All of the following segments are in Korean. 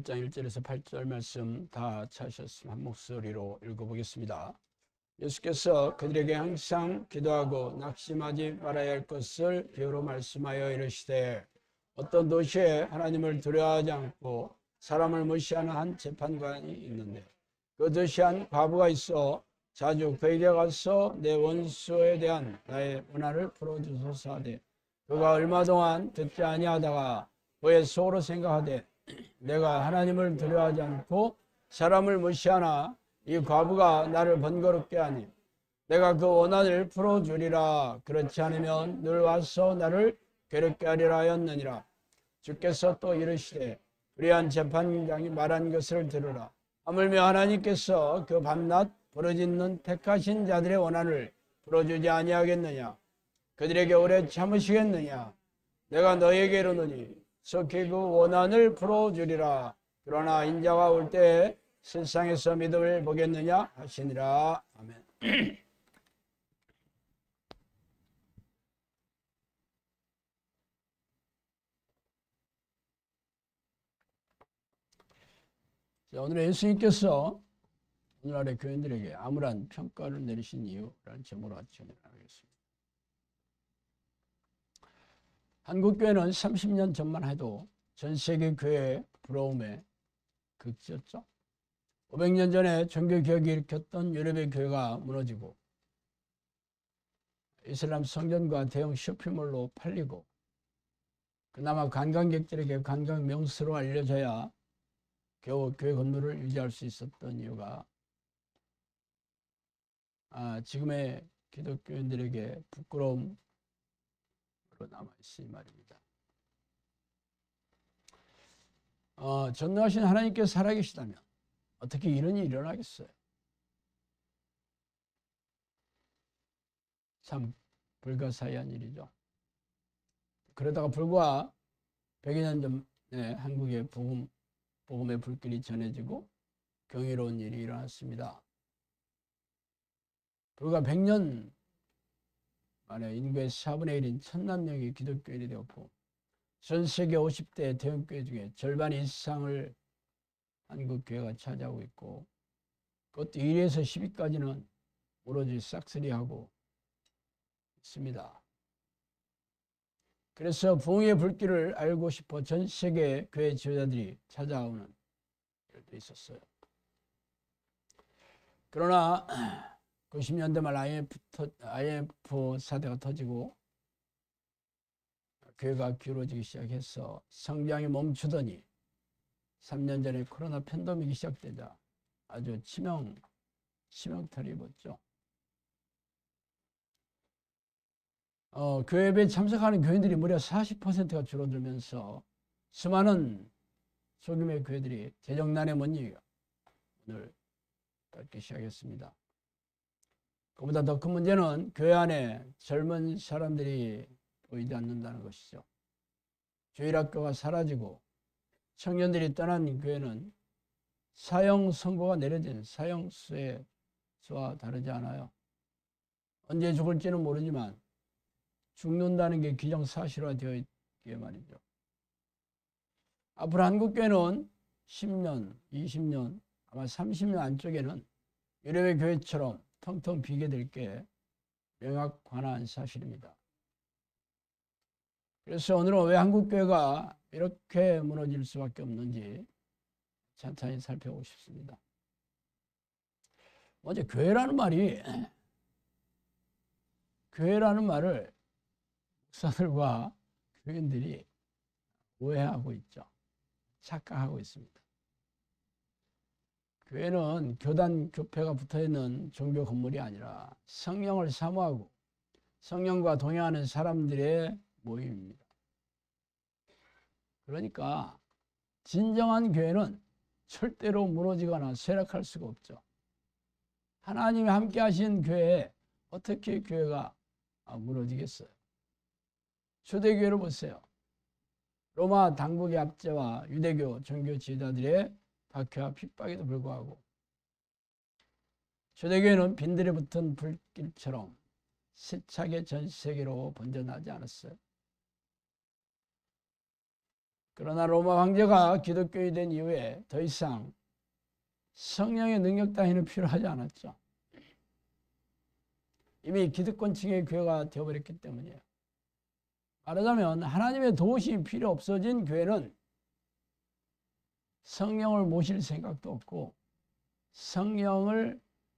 8장 1절에서 8절 말씀 다 찾으셨으면 한 목소리로 읽어보겠습니다. 예수께서 그들에게 항상 기도하고 낙심하지 말아야 할 것을 비유로 말씀하여 이르시되 어떤 도시에 하나님을 두려워하지 않고 사람을 무시하는 한 재판관이 있는데 그 도시에 한 과부가 있어 자주 그에게 가서 내 원수에 대한 나의 원한을 풀어주소서 하되 그가 얼마 동안 듣지 아니하다가 그의 속으로 생각하되 내가 하나님을 두려워하지 않고 사람을 무시하나 이 과부가 나를 번거롭게 하니 내가 그 원한을 풀어주리라. 그렇지 않으면 늘 와서 나를 괴롭게 하리라 하였느니라. 주께서 또 이르시되 불의한 재판장이 말한 것을 들으라. 하물며 하나님께서 그 밤낮 부르짖는 택하신 자들의 원한을 풀어주지 아니하겠느냐. 그들에게 오래 참으시겠느냐. 내가 너에게 이르노니 속히 그 원한을 풀어주리라. 그러나 인자가 올 때에 세상에서 믿음을 보겠느냐 하시니라. 아멘. 자, 오늘 예수님께서 오늘날의 교인들에게 암울한 평가를 내리신 이유라는 제목으로 같이 나누겠습니다. 한국교회는 30년 전만 해도 전 세계 교회의 부러움의 극치였죠. 500년 전에 종교개혁이 일으켰던 유럽의 교회가 무너지고 이슬람 성전과 대형 쇼핑몰로 팔리고 그나마 관광객들에게 관광 명소로 알려져야 겨우 교회 건물을 유지할 수 있었던 이유가 지금의 기독교인들에게 부끄러움으로 남아있으니 말입니다. 전능하신 하나님께서 살아계시다면 어떻게 이런 일이 일어나겠어요? 참 불가사의한 일이죠. 그러다가 불과 100여 년 전에 한국의 복음의 불길이 전해지고 경이로운 일이 일어났습니다. 불과 100년 만에 인구의 4분의 1인 1000만 명이 기독교인이 되었고 전 세계 50대 대형교회 중에 절반 이상을 한국교회가 차지하고 있고 그것도 1위에서 10위까지는 오로지 싹쓸이하고 있습니다. 그래서 부흥의 불길을 알고 싶어 전 세계 교회 지도자들이 찾아오는 일도 있었어요. 그러나 90년대 말 IMF 사태가 터지고 교회가 기울어지기 시작해서 성장이 멈추더니 3년 전에 코로나 팬데믹이 시작되자 아주 치명타를 입었죠. 교회에 참석하는 교인들이 무려 40%가 줄어들면서 수많은 소규모의 교회들이 재정난에 못 이겨 문을 닫기 시작했습니다. 그보다 더 큰 문제는 교회 안에 젊은 사람들이 보이지 않는다는 것이죠. 주일학교가 사라지고 청년들이 떠난 교회는 사형 선고가 내려진 사형수와 다르지 않아요. 언제 죽을지는 모르지만 죽는다는 게 기정사실화되어 있기에 말이죠. 앞으로 한국교회는 10년, 20년, 아마 30년 안쪽에는 유럽의 교회처럼 텅텅 비게 될 게 명확한 사실입니다. 그래서 오늘은 왜 한국교회가 이렇게 무너질 수밖에 없는지 찬찬히 살펴보고 싶습니다. 먼저 교회라는 말을 목사들과 교인들이 오해하고 있죠. 착각하고 있습니다. 교회는 교단, 교패가 붙어있는 종교 건물이 아니라 성령을 사모하고 성령과 동행하는 사람들의 모임입니다. 그러니까 진정한 교회는 절대로 무너지거나 쇠락할 수가 없죠. 하나님이 함께 하신 교회에 어떻게 교회가 무너지겠어요? 초대교회를 보세요. 로마 당국의 압제와 유대교 종교 지도자들의 박해와 핍박에도 불구하고 초대교회는 빈들에 붙은 불길처럼 세차게 전 세계로 번져나지 않았어요. 그러나 로마 황제가 기독교인이 된 이후에 더 이상 성령의 능력 따위는 필요하지 않았죠. 이미 기득권층의 교회가 되어버렸기 때문이에요. 말하자면 하나님의 도우심이 필요 없어진 교회는 성령을 모실 생각도 없고 성령과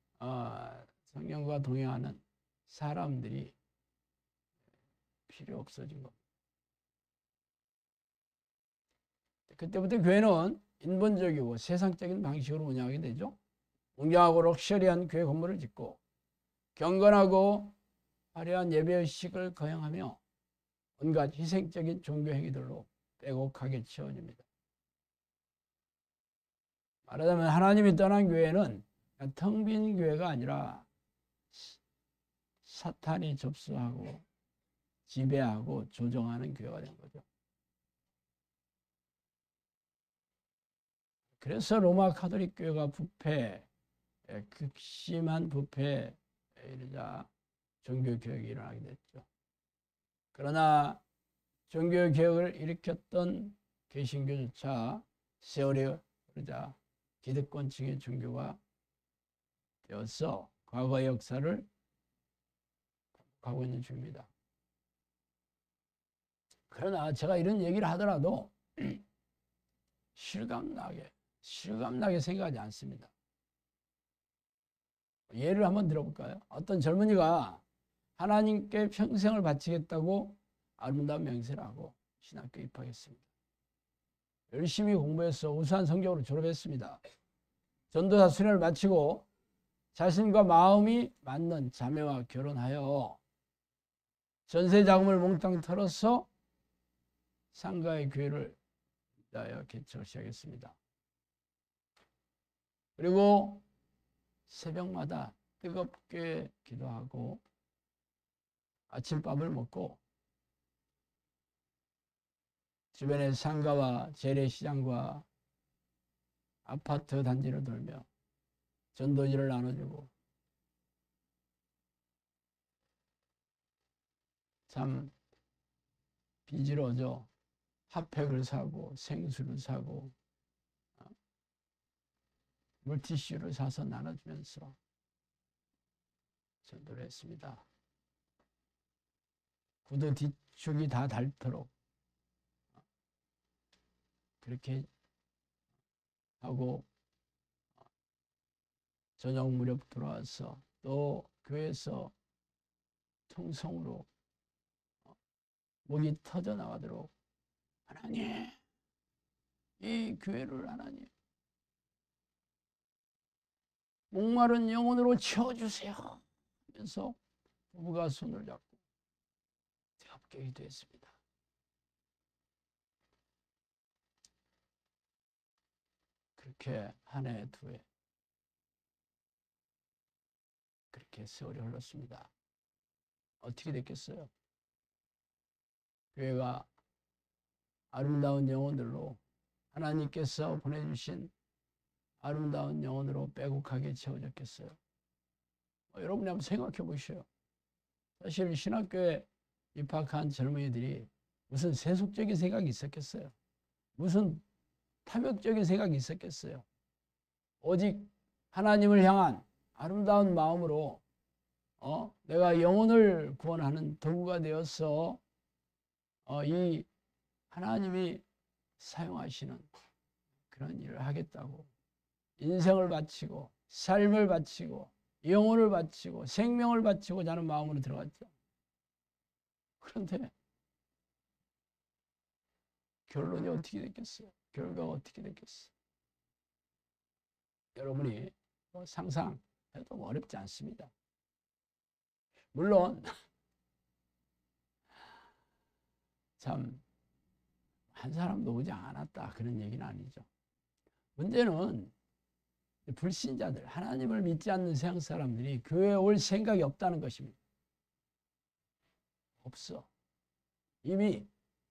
동행하는 사람들이 필요 없어진 겁니다. 그때부터 교회는 인본적이고 세상적인 방식으로 운영하게 되죠. 웅장하고 럭셔리한 교회 건물을 짓고 경건하고 화려한 예배의식을 거행하며 온갖 희생적인 종교 행위들로 빼곡하게 채워집니다. 말하자면 하나님이 떠난 교회는 텅 빈 교회가 아니라 사탄이 접수하고 지배하고 조종하는 교회가 된 거죠. 그래서 로마 가톨릭 교회가 극심한 부패에 이르자 종교개혁이 일어나게 됐죠. 그러나 종교개혁을 일으켰던 개신교조차 세월이 흐르자 기득권층의 종교가 되어서 과거의 역사를 가고 있는 중입니다. 그러나 제가 이런 얘기를 하더라도 실감나게 생각하지 않습니다. 예를 한번 들어볼까요? 어떤 젊은이가 하나님께 평생을 바치겠다고 아름다운 맹세를 하고 신학교에 입학했습니다. 열심히 공부해서 우수한 성적으로 졸업했습니다. 전도사 수련을 마치고 자신과 마음이 맞는 자매와 결혼하여 전세 자금을 몽땅 털어서 상가의 교회를 위하여 개척을 시작했습니다. 그리고 새벽마다 뜨겁게 기도하고 아침밥을 먹고 주변의 상가와 재래시장과 아파트 단지를 돌며 전도지를 나눠주고 참 빚으로죠. 핫팩을 사고 생수를 사고 물티슈를 사서 나눠주면서 전도를 했습니다. 구두 뒤축이 다 닳도록 그렇게 하고 저녁 무렵 돌아와서 또 교회에서 통성으로 목이 터져 나가도록 하나님, 이 교회를 하나님 목마른 영혼으로 채워주세요 하면서 부부가 손을 잡고 뜨겁게 기도했습니다. 그렇게 한 해, 두 해 그렇게 세월이 흘렀습니다. 어떻게 됐겠어요? 교회가 아름다운 영혼들로 하나님께서 보내주신 아름다운 영혼으로 빼곡하게 채워졌겠어요? 여러분이 한번 생각해 보시오. 사실 신학교에 입학한 젊은이들이 무슨 세속적인 생각이 있었겠어요? 무슨 탐욕적인 생각이 있었겠어요? 오직 하나님을 향한 아름다운 마음으로 내가 영혼을 구원하는 도구가 되어서 이 하나님이 사용하시는 그런 일을 하겠다고 인생을 바치고 삶을 바치고 영혼을 바치고 생명을 바치고자 하는 마음으로 들어갔죠. 그런데 결론이 어떻게 됐겠어요? 결과가 어떻게 됐겠어요? 여러분이 상상해도 어렵지 않습니다. 물론 참 한 사람도 오지 않았다 그런 얘기는 아니죠. 문제는 불신자들, 하나님을 믿지 않는 세상 사람들이 교회에 올 생각이 없다는 것입니다. 없어. 이미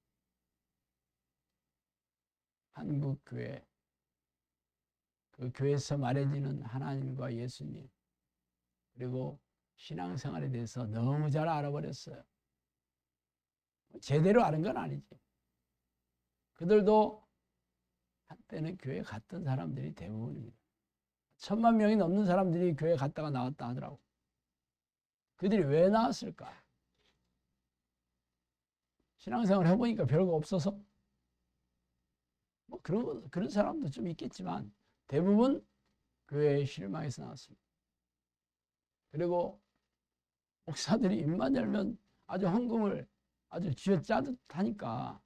한국 교회, 그 교회에서 말해지는 하나님과 예수님, 그리고 신앙생활에 대해서 너무 잘 알아버렸어요. 제대로 아는 건 아니지. 그들도 한때는 교회 갔던 사람들이 대부분입니다. 1000만 명이 넘는 사람들이 교회 갔다가 나왔다 하더라고. 그들이 왜 나왔을까? 신앙생활 해보니까 별거 없어서 뭐 그런 사람도 좀 있겠지만 대부분 교회에 실망해서 나왔습니다. 그리고 목사들이 입만 열면 아주 헌금을 아주 쥐어짜듯 하니까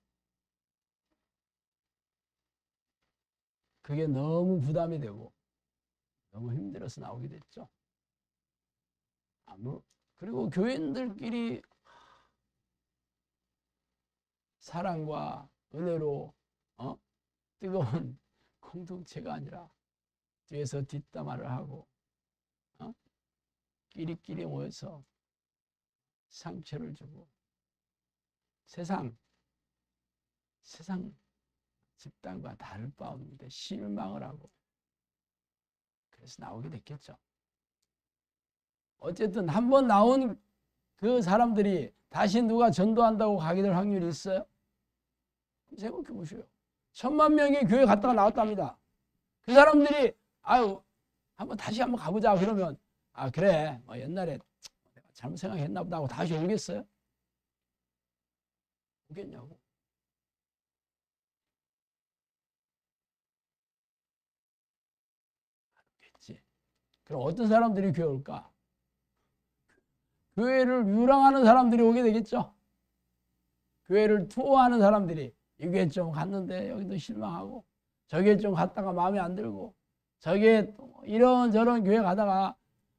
그게 너무 부담이 되고 너무 힘들어서 나오게 됐죠. 그리고 교인들끼리 사랑과 은혜로 뜨거운 공동체가 아니라 뒤에서 뒷담화를 하고 끼리끼리 모여서 상처를 주고 세상 집단과 다를 바 없는데 실망을 하고 그래서 나오게 됐겠죠. 어쨌든 한번 나온 그 사람들이 다시 누가 전도한다고 가게 될 확률이 있어요? 생각해 보세요. 1000만 명이 교회 갔다가 나왔답니다. 그 사람들이 다시 한번 가보자 그러면 그래 뭐 옛날에 내가 잘못 생각했나 보다 하고 다시 오겠어요? 오겠냐고. 오겠지. 그럼 어떤 사람들이 교회 올까? 교회를 유랑하는 사람들이 오게 되겠죠. 교회를 투어하는 사람들이 이게 좀 갔는데 여기도 실망하고 저게 좀 갔다가 마음에 안 들고 저게 이런저런 교회 가다가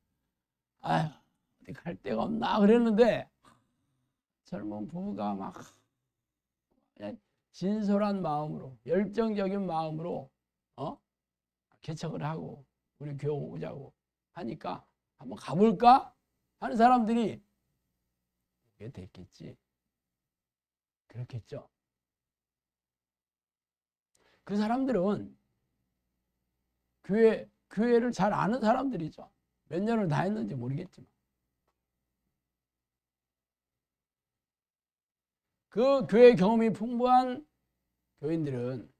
어디 갈 데가 없나 그랬는데 젊은 부부가 막 그냥 진솔한 마음으로 열정적인 마음으로 개척을 하고 우리 교회 오자고 하니까 한번 가볼까 하는 사람들이 오게 됐겠지. 그렇겠죠. 그 사람들은 교회를 잘 아는 사람들이죠. 몇 년을 다녔는지 모르겠지만. 그 교회 경험이 풍부한 교인들은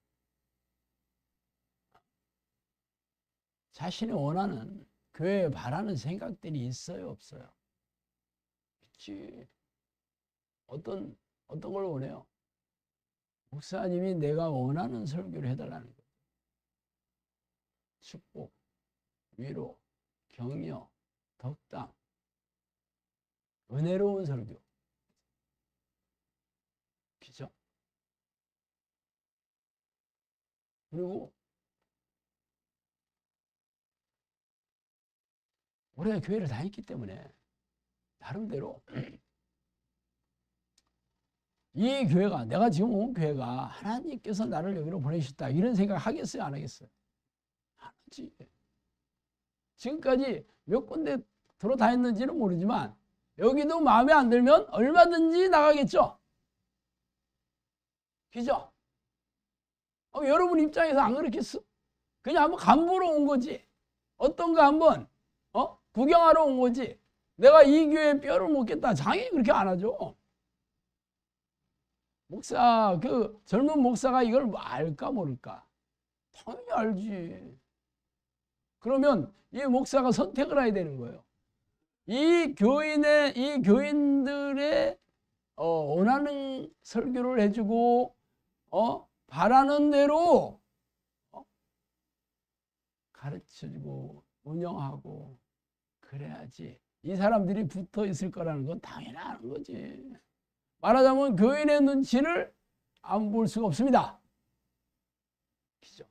자신이 원하는 교회에 바라는 생각들이 있어요, 없어요? 있지. 어떤 걸 원해요? 목사님이 내가 원하는 설교를 해달라는 거예요. 축복, 위로, 격려, 덕담, 은혜로운 설교. 그죠? 그리고 오래 교회를 다녔기 때문에 나름대로 이 교회가 내가 지금 온 교회가 하나님께서 나를 여기로 보내셨다 이런 생각 하겠어요, 안 하겠어요? 안 하지. 지금까지 몇 군데 돌아다녔는지는 모르지만 여기도 마음에 안 들면 얼마든지 나가겠죠. 그죠? 여러분 입장에서 안 그렇겠어? 그냥 한번 간보러 온 거지. 어떤가 한번 구경하러 온 거지. 내가 이 교회에 뼈를 묻겠다. 장인이 그렇게 안 하죠. 그 젊은 목사가 이걸 알까 모를까? 당연히 알지. 그러면 이 목사가 선택을 해야 되는 거예요. 이 교인들의 원하는 설교를 해주고 바라는 대로 가르쳐주고 운영하고 그래야지 이 사람들이 붙어 있을 거라는 건 당연히 아는 거지. 말하자면 교인의 눈치를 안 볼 수가 없습니다. 그죠?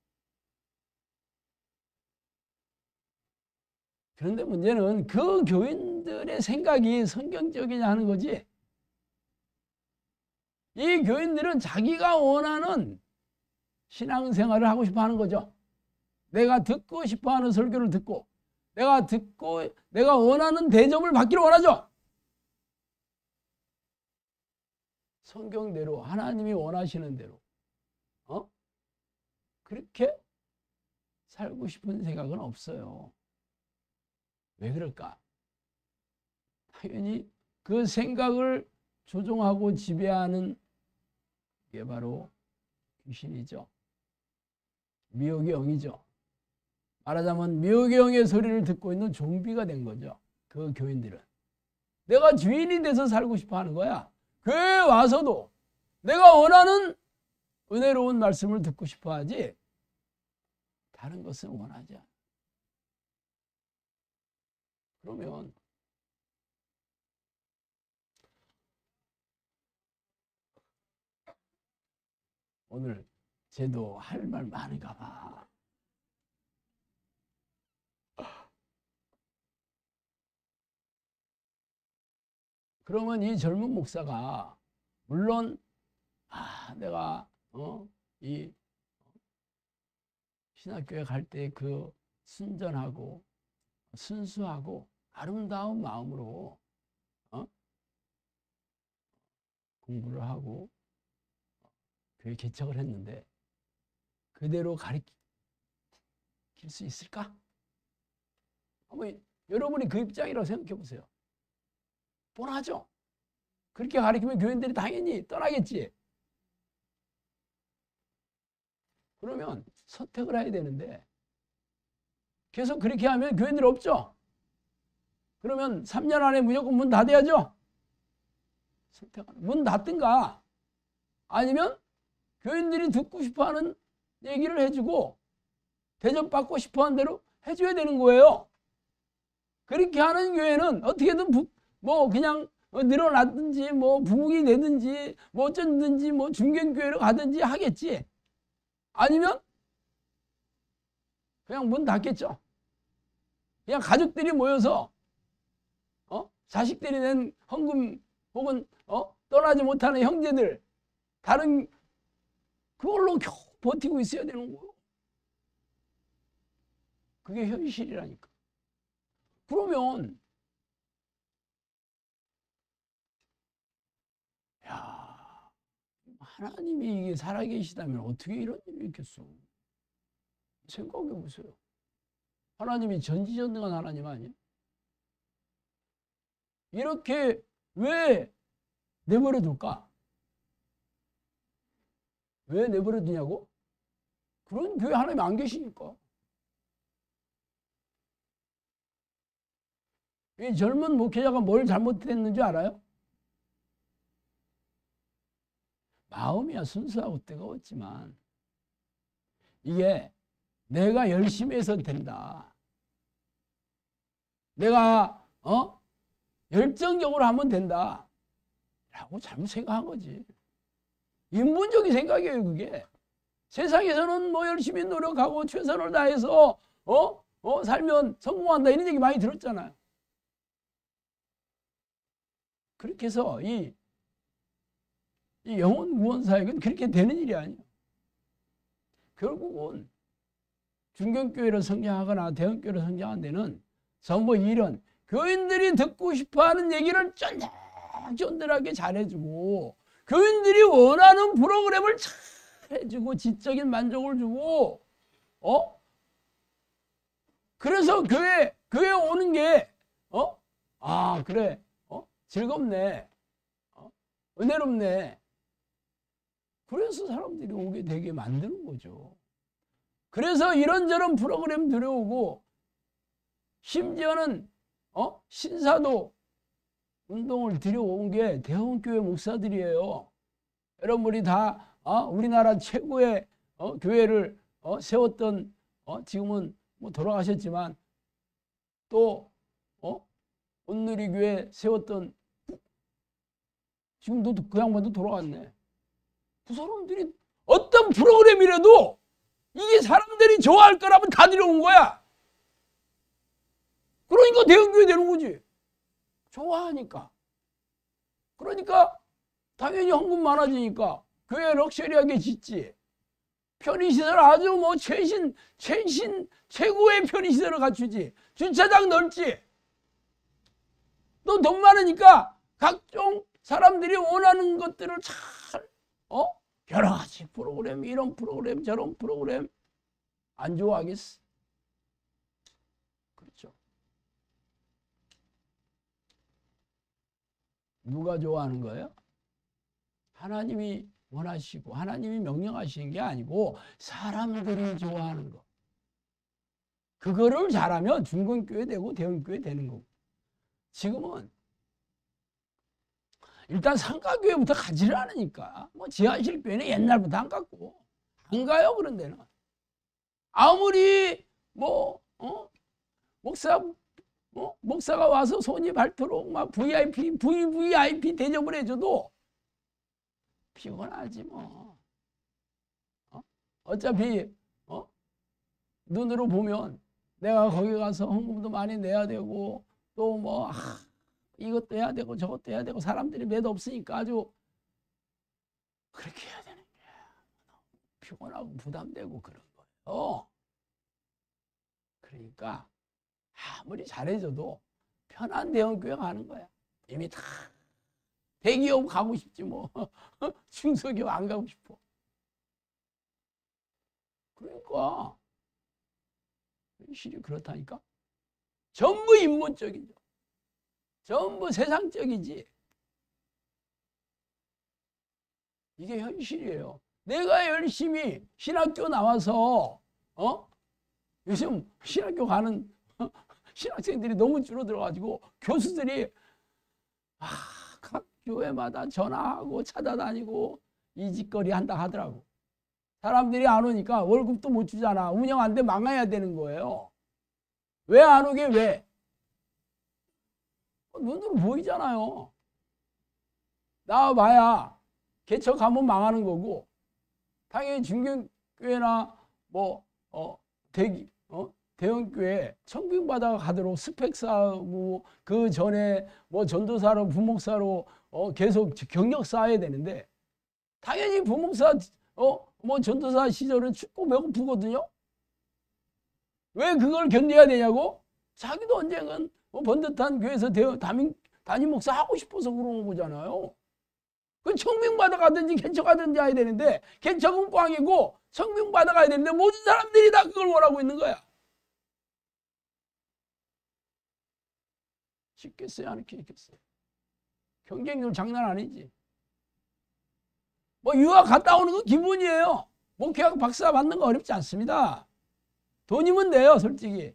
그런데 문제는 그 교인들의 생각이 성경적이냐 하는 거지. 이 교인들은 자기가 원하는 신앙생활을 하고 싶어 하는 거죠. 내가 듣고 싶어 하는 설교를 듣고 내가 원하는 대접을 받기를 원하죠. 성경대로 하나님이 원하시는 대로 그렇게 살고 싶은 생각은 없어요. 왜 그럴까? 당연히 그 생각을 조종하고 지배하는 게 바로 귀신이죠. 미혹의 영이죠. 말하자면 미혹의 영의 소리를 듣고 있는 좀비가 된 거죠. 그 교인들은. 내가 주인이 돼서 살고 싶어 하는 거야. 교회에 와서도 내가 원하는 은혜로운 말씀을 듣고 싶어 하지 다른 것은 원하지 않아. 그러면 오늘 쟤도 할 말 많은가 봐. 그러면 이 젊은 목사가 물론 내가 이 신학교에 갈 때 그 순전하고 순수하고 아름다운 마음으로 공부를 하고 교회 개척을 했는데 그대로 가르칠 수 있을까? 한번 여러분이 그 입장이라고 생각해 보세요. 뻔하죠? 그렇게 가르치면 교인들이 당연히 떠나겠지. 그러면 선택을 해야 되는데 계속 그렇게 하면 교인들이 없죠? 그러면 3년 안에 무조건 문 닫아야죠? 선택하는 문 닫든가 아니면 교인들이 듣고 싶어하는 얘기를 해주고 대접받고 싶어하는 대로 해줘야 되는 거예요. 그렇게 하는 교회는 어떻게든 그냥 늘어났든지 부흥이 되든지 어쩐든지 중견교회로 가든지 하겠지. 아니면 그냥 문 닫겠죠. 그냥 가족들이 모여서 자식들이 낸 헌금 혹은 떠나지 못하는 형제들 다른 그걸로 겨우 버티고 있어야 되는 거예요. 그게 현실이라니까. 그러면 하나님이 이게 살아계시다면 어떻게 이런 일이 있겠어? 생각해 보세요. 하나님이 전지전능한 하나님 아니에요? 이렇게 왜 내버려 둘까? 왜 내버려 두냐고? 그런 교회 하나님 안 계시니까. 이 젊은 목회자가 뭘 잘못했는지 알아요? 마음이야 순수하고 뜨거웠지만 이게 내가 열심히 해서 된다. 내가 열정적으로 하면 된다. 라고 잘못 생각한 거지. 인문적인 생각이에요 그게. 세상에서는 열심히 노력하고 최선을 다해서 살면 성공한다 이런 얘기 많이 들었잖아요. 그렇게 해서 이 영혼 구원 사역은 그렇게 되는 일이 아니에요. 결국은 중견교회로 성장하거나 대형교회로 성장한 데는 전부 이런 교인들이 듣고 싶어하는 얘기를 쫀득쫀득하게 잘해주고 교인들이 원하는 프로그램을 잘 해주고 지적인 만족을 주고 그래서 교회 오는 게 그래 즐겁네 은혜롭네 그래서 사람들이 오게 되게 만드는 거죠. 그래서 이런저런 프로그램 들여오고 심지어는 신사도 운동을 들여온 게 대형교회 목사들이에요. 여러분이 다 우리나라 최고의 교회를 세웠던 지금은 돌아가셨지만 또 온누리교회 세웠던 지금도 그 양반도 돌아갔네. 그 사람들이 어떤 프로그램이라도 이게 사람들이 좋아할 거라면 다 들여온 거야. 그러니까 대형교회 되는 거지. 좋아하니까. 그러니까 당연히 헌금 많아지니까 교회 럭셔리하게 짓지. 편의시설 아주 최고의 편의시설을 갖추지. 주차장 넓지. 또 돈 많으니까 각종 사람들이 원하는 것들을 잘 여러 가지 프로그램 이런 프로그램 저런 프로그램 안 좋아하겠어? 그렇죠. 누가 좋아하는 거예요? 하나님이 원하시고 하나님이 명령하시는 게 아니고 사람들이 좋아하는 거. 그거를 잘하면 중건교회 되고 대형교회 되는 거고. 지금은 일단 상가교회부터 가지를 않으니까 뭐 지하실 교회는 옛날부터 안 갔고 안 가요. 그런 데는 아무리 목사가 와서 손이 닳도록 막 VVIP 대접을 해줘도 피곤하지 뭐. 어차피 눈으로 보면 내가 거기 가서 헌금도 많이 내야 되고 또 뭐 이것도 해야 되고 저것도 해야 되고 사람들이 매도 없으니까 아주 그렇게 해야 되는 게 피곤하고 부담되고 그런 거예요. 그러니까 아무리 잘해줘도 편한 대형교회 가는 거야. 이미 다 대기업 가고 싶지 뭐. 중소기업 안 가고 싶어. 그러니까 현실이 그렇다니까. 전부 인문적이죠. 전부 세상적이지. 이게 현실이에요. 내가 열심히 신학교 나와서 요즘 신학교 가는 신학생들이 너무 줄어들어가지고 교수들이 각 교회마다 전화하고 찾아다니고 이 짓거리 한다 하더라고. 사람들이 안 오니까 월급도 못 주잖아. 운영 안 돼 망해야 되는 거예요. 왜 안 오게 왜? 눈으로 보이잖아요. 나와봐야 개척하면 망하는 거고 당연히 중견교회나 대형교회 청빙받아 가도록 스펙 쌓고 그 전에 전도사로 부목사로 계속 경력 쌓아야 되는데 당연히 부목사 전도사 시절은 춥고 배고프거든요. 왜 그걸 견뎌야 되냐고? 자기도 언젠간 번듯한 교회에서 담임 목사 하고 싶어서 그런 거잖아요. 그 청빙받아 가든지 개척하든지 해야 되는데 개척은 꽝이고 청빙받아 가야 되는데 모든 사람들이 다 그걸 원하고 있는 거야. 쉽겠어요? 안 쉽겠어요? 경쟁률 장난 아니지. 유학 갔다 오는 건 기본이에요. 목회학 박사 받는 거 어렵지 않습니다. 돈이면 돼요, 솔직히.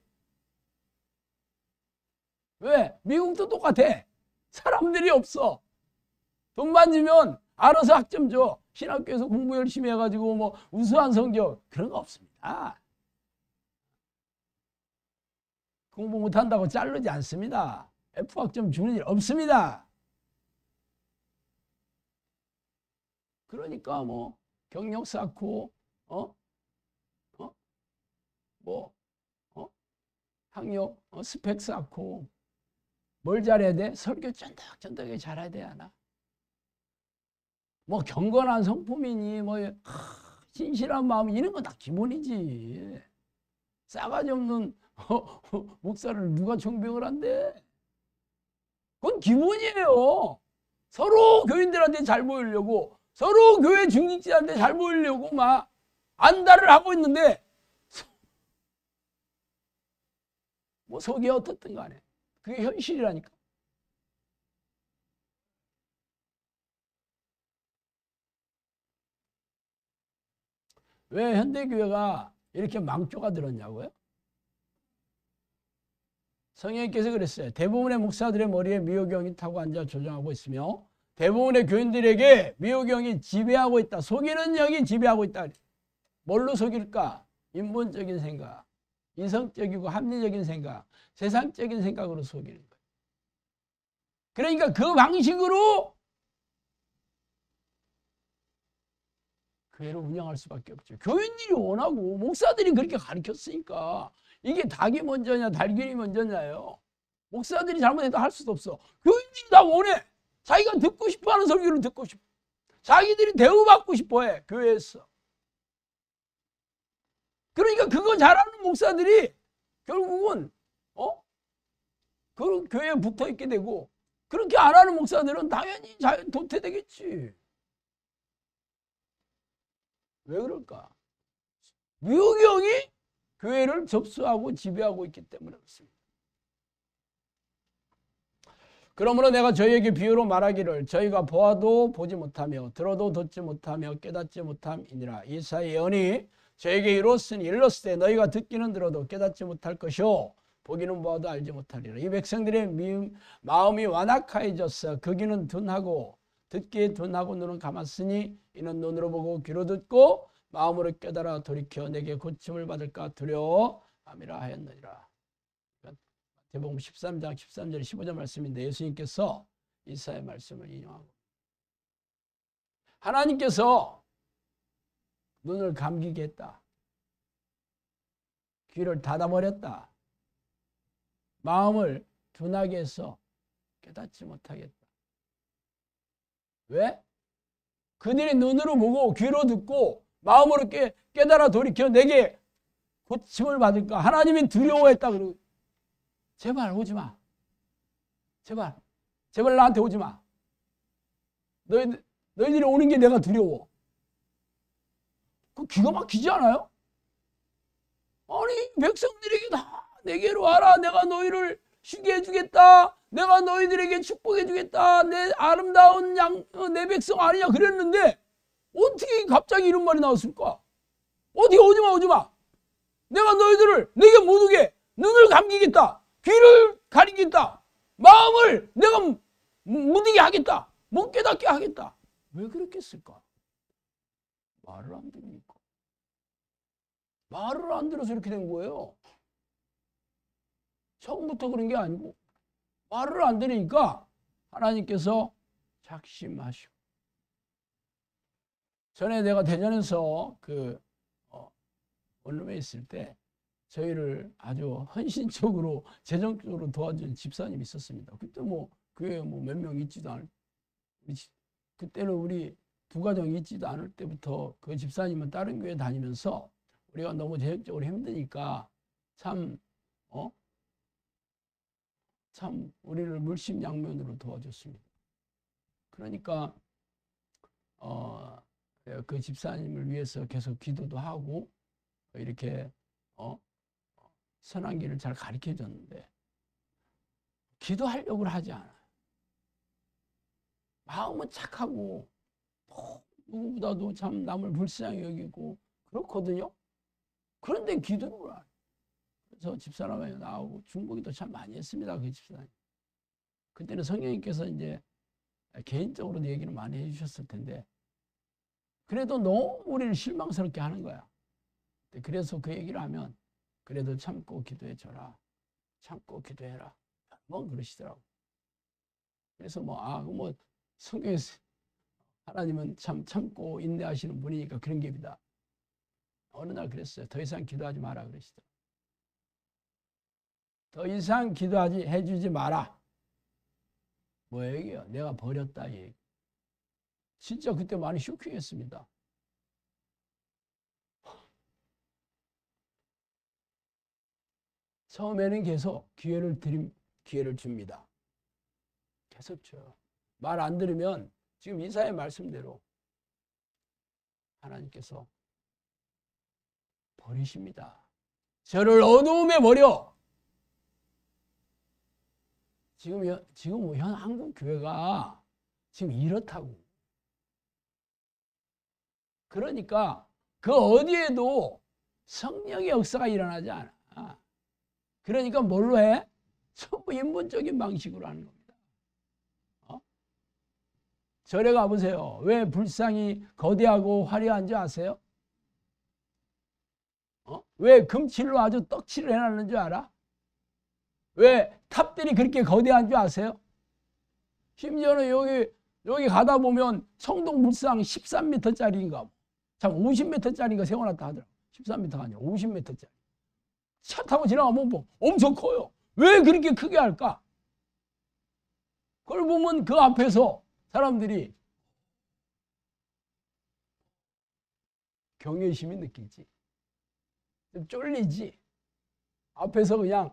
왜? 미국도 똑같아. 사람들이 없어. 돈만 주면 알아서 학점 줘. 신학교에서 공부 열심히 해가지고 우수한 성적 그런 거 없습니다. 공부 못한다고 자르지 않습니다. F학점 주는 일 없습니다. 그러니까 경력 쌓고 학력 스펙 쌓고 뭘 잘해야 돼? 설교 쫀득쫀득하게 잘해야 돼 하나? 경건한 성품이니 진실한 마음 이런 건 다 기본이지. 싸가지 없는 목사를 누가 청빙을 한대? 그건 기본이에요. 서로 교인들한테 잘 보이려고 서로 교회 중직자한테 잘 보이려고 막 안달을 하고 있는데 속이 어떻든 간에 그게 현실이라니까. 왜 현대교회가 이렇게 망조가 들었냐고요? 성령님께서 그랬어요. 대부분의 목사들의 머리에 미혹영이 타고 앉아 조정하고 있으며 대부분의 교인들에게 미혹영이 지배하고 있다. 속이는 영이 지배하고 있다. 뭘로 속일까? 인본적인 생각, 이성적이고 합리적인 생각, 세상적인 생각으로 속이는 거예요. 그러니까 그 방식으로 교회를 운영할 수밖에 없죠. 교인들이 원하고 목사들이 그렇게 가르쳤으니까 이게 닭이 먼저냐 달걀이 먼저냐요. 목사들이 잘못해도 할 수도 없어. 교인들이 다 원해. 자기가 듣고 싶어하는 설교를 듣고 싶어. 자기들이 대우받고 싶어해 교회에서. 그러니까 그거 잘하는 목사들이 결국은 그 교회에 붙어있게 되고 그렇게 안 하는 목사들은 당연히 도태되겠지. 왜 그럴까? 미혹영이 교회를 접수하고 지배하고 있기 때문에 그렇습니다. 그러므로 내가 저희에게 비유로 말하기를 저희가 보아도 보지 못하며 들어도 듣지 못하며 깨닫지 못함이니라. 이사야 예언이 저에게 이뤘으니 일렀을 너희가 듣기는 들어도 깨닫지 못할 것이요 보기는 보아도 알지 못하리라. 이 백성들의 마음이 완악해졌어. 그 귀는 둔하고 듣기에 둔하고 눈은 감았으니 이는 눈으로 보고 귀로 듣고 마음으로 깨달아 돌이켜 내게 고침을 받을까 두려워함이라 하였느니라. 마태복음 13장 13절 15절 말씀인데 예수님께서 이사야의 말씀을 인용하고 하나님께서 눈을 감기게 했다. 귀를 닫아버렸다. 마음을 둔하게 해서 깨닫지 못하겠다. 왜? 그들이 눈으로 보고 귀로 듣고 마음으로 깨달아 돌이켜 내게 고침을 받을까. 하나님이 두려워했다. 그러고 제발 오지 마. 제발 나한테 오지 마. 너희들이 오는 게 내가 두려워. 그 기가 막히지 않아요? 아니 백성들에게 다 내게로 와라. 내가 너희를 쉬게 해주겠다. 내가 너희들에게 축복해 주겠다. 내 아름다운 내 백성 아니냐 그랬는데 어떻게 갑자기 이런 말이 나왔을까? 어떻게 오지 마. 내가 너희들을 내게 못 오게 눈을 감기겠다. 귀를 가리겠다. 마음을 내가 못 이게 하겠다. 못 깨닫게 하겠다. 왜 그렇게 했을까? 말을 안 들으니까. 말을 안 들어서 이렇게 된 거예요. 처음부터 그런 게 아니고 말을 안 들으니까 하나님께서 작심하시고. 전에 내가 대전에서 원룸에 있을 때 저희를 아주 헌신적으로 재정적으로 도와준 집사님이 있었습니다. 그때 교회에 몇 명 있지도 않을 그때는 우리 두 가정 있지도 않을 때부터 그 집사님은 다른 교회 다니면서 우리가 너무 재정적으로 힘드니까 참 우리를 물심양면으로 도와줬습니다. 그러니까 그 집사님을 위해서 계속 기도도 하고 이렇게 선한 길을 잘 가르쳐 줬는데 기도하려고 하지 않아요. 마음은 착하고 누구보다도 참 남을 불쌍히 여기고 그렇거든요. 그런데 기도를 안 해요. 그래서 집사람이 나오고 중보기도 참 많이 했습니다. 그 집사님. 그때는 성령님께서 이제 개인적으로도 얘기를 많이 해주셨을 텐데 그래도 너무 우리를 실망스럽게 하는 거야. 그래서 그 얘기를 하면 그래도 참고 기도해줘라. 참고 기도해라. 그러시더라고. 그래서 성경에서 하나님은 참 참고 인내하시는 분이니까 그런 겁니다. 어느 날 그랬어요. 더 이상 기도하지 마라 그러시더라고. 더 이상 기도하지 해주지 마라. 뭐 얘기야? 내가 버렸다 이 얘기. 진짜 그때 많이 쇼킹했습니다. 처음에는 계속 기회를 줍니다. 계속 줘요. 말 안 들으면 지금 이사야의 말씀대로 하나님께서 버리십니다. 저를 어두움에 버려. 지금 현 한국 교회가 지금 이렇다고. 그러니까 그 어디에도 성령의 역사가 일어나지 않아. 그러니까 뭘로 해? 전부 인본적인 방식으로 하는 겁니다. 절에 가보세요. 왜 불상이 거대하고 화려한 줄 아세요? 왜 금칠로 아주 떡칠을 해놨는 줄 알아? 왜 탑들이 그렇게 거대한 줄 아세요? 심지어는 여기 가다 보면 성동 불상 13m짜리인가 참 50m짜리인가 세워놨다 하더라고. 13m가 아니라 50m짜리. 차 타고 지나가면 엄청 커요. 왜 그렇게 크게 할까? 그걸 보면 그 앞에서 사람들이 경외심이 느끼지. 좀 쫄리지. 앞에서 그냥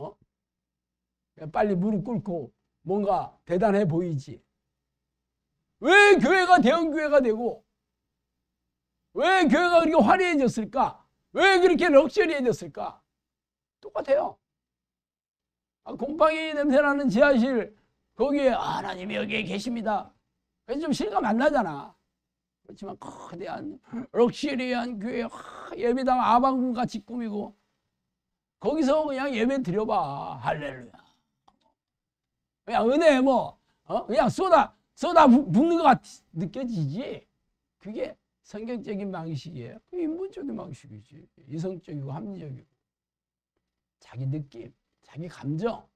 빨리 무릎 꿇고 뭔가 대단해 보이지. 왜 교회가 대형교회가 되고 왜 교회가 그렇게 화려해졌을까? 왜 그렇게 럭셔리해졌을까? 똑같아요. 곰팡이 냄새나는 지하실 거기에 하나님이 여기에 계십니다. 그래서 좀 실감 안 나잖아. 그렇지만 거대한 럭셔리한 교회 예배당 아방궁 같이 꾸미고 거기서 그냥 예배 드려봐. 할렐루야. 그냥 은혜 그냥 쏟아 붓는 것 같 느껴지지. 그게 성경적인 방식이에요. 인본적인 방식이지. 이성적이고 합리적이고 자기 느낌, 자기 감정.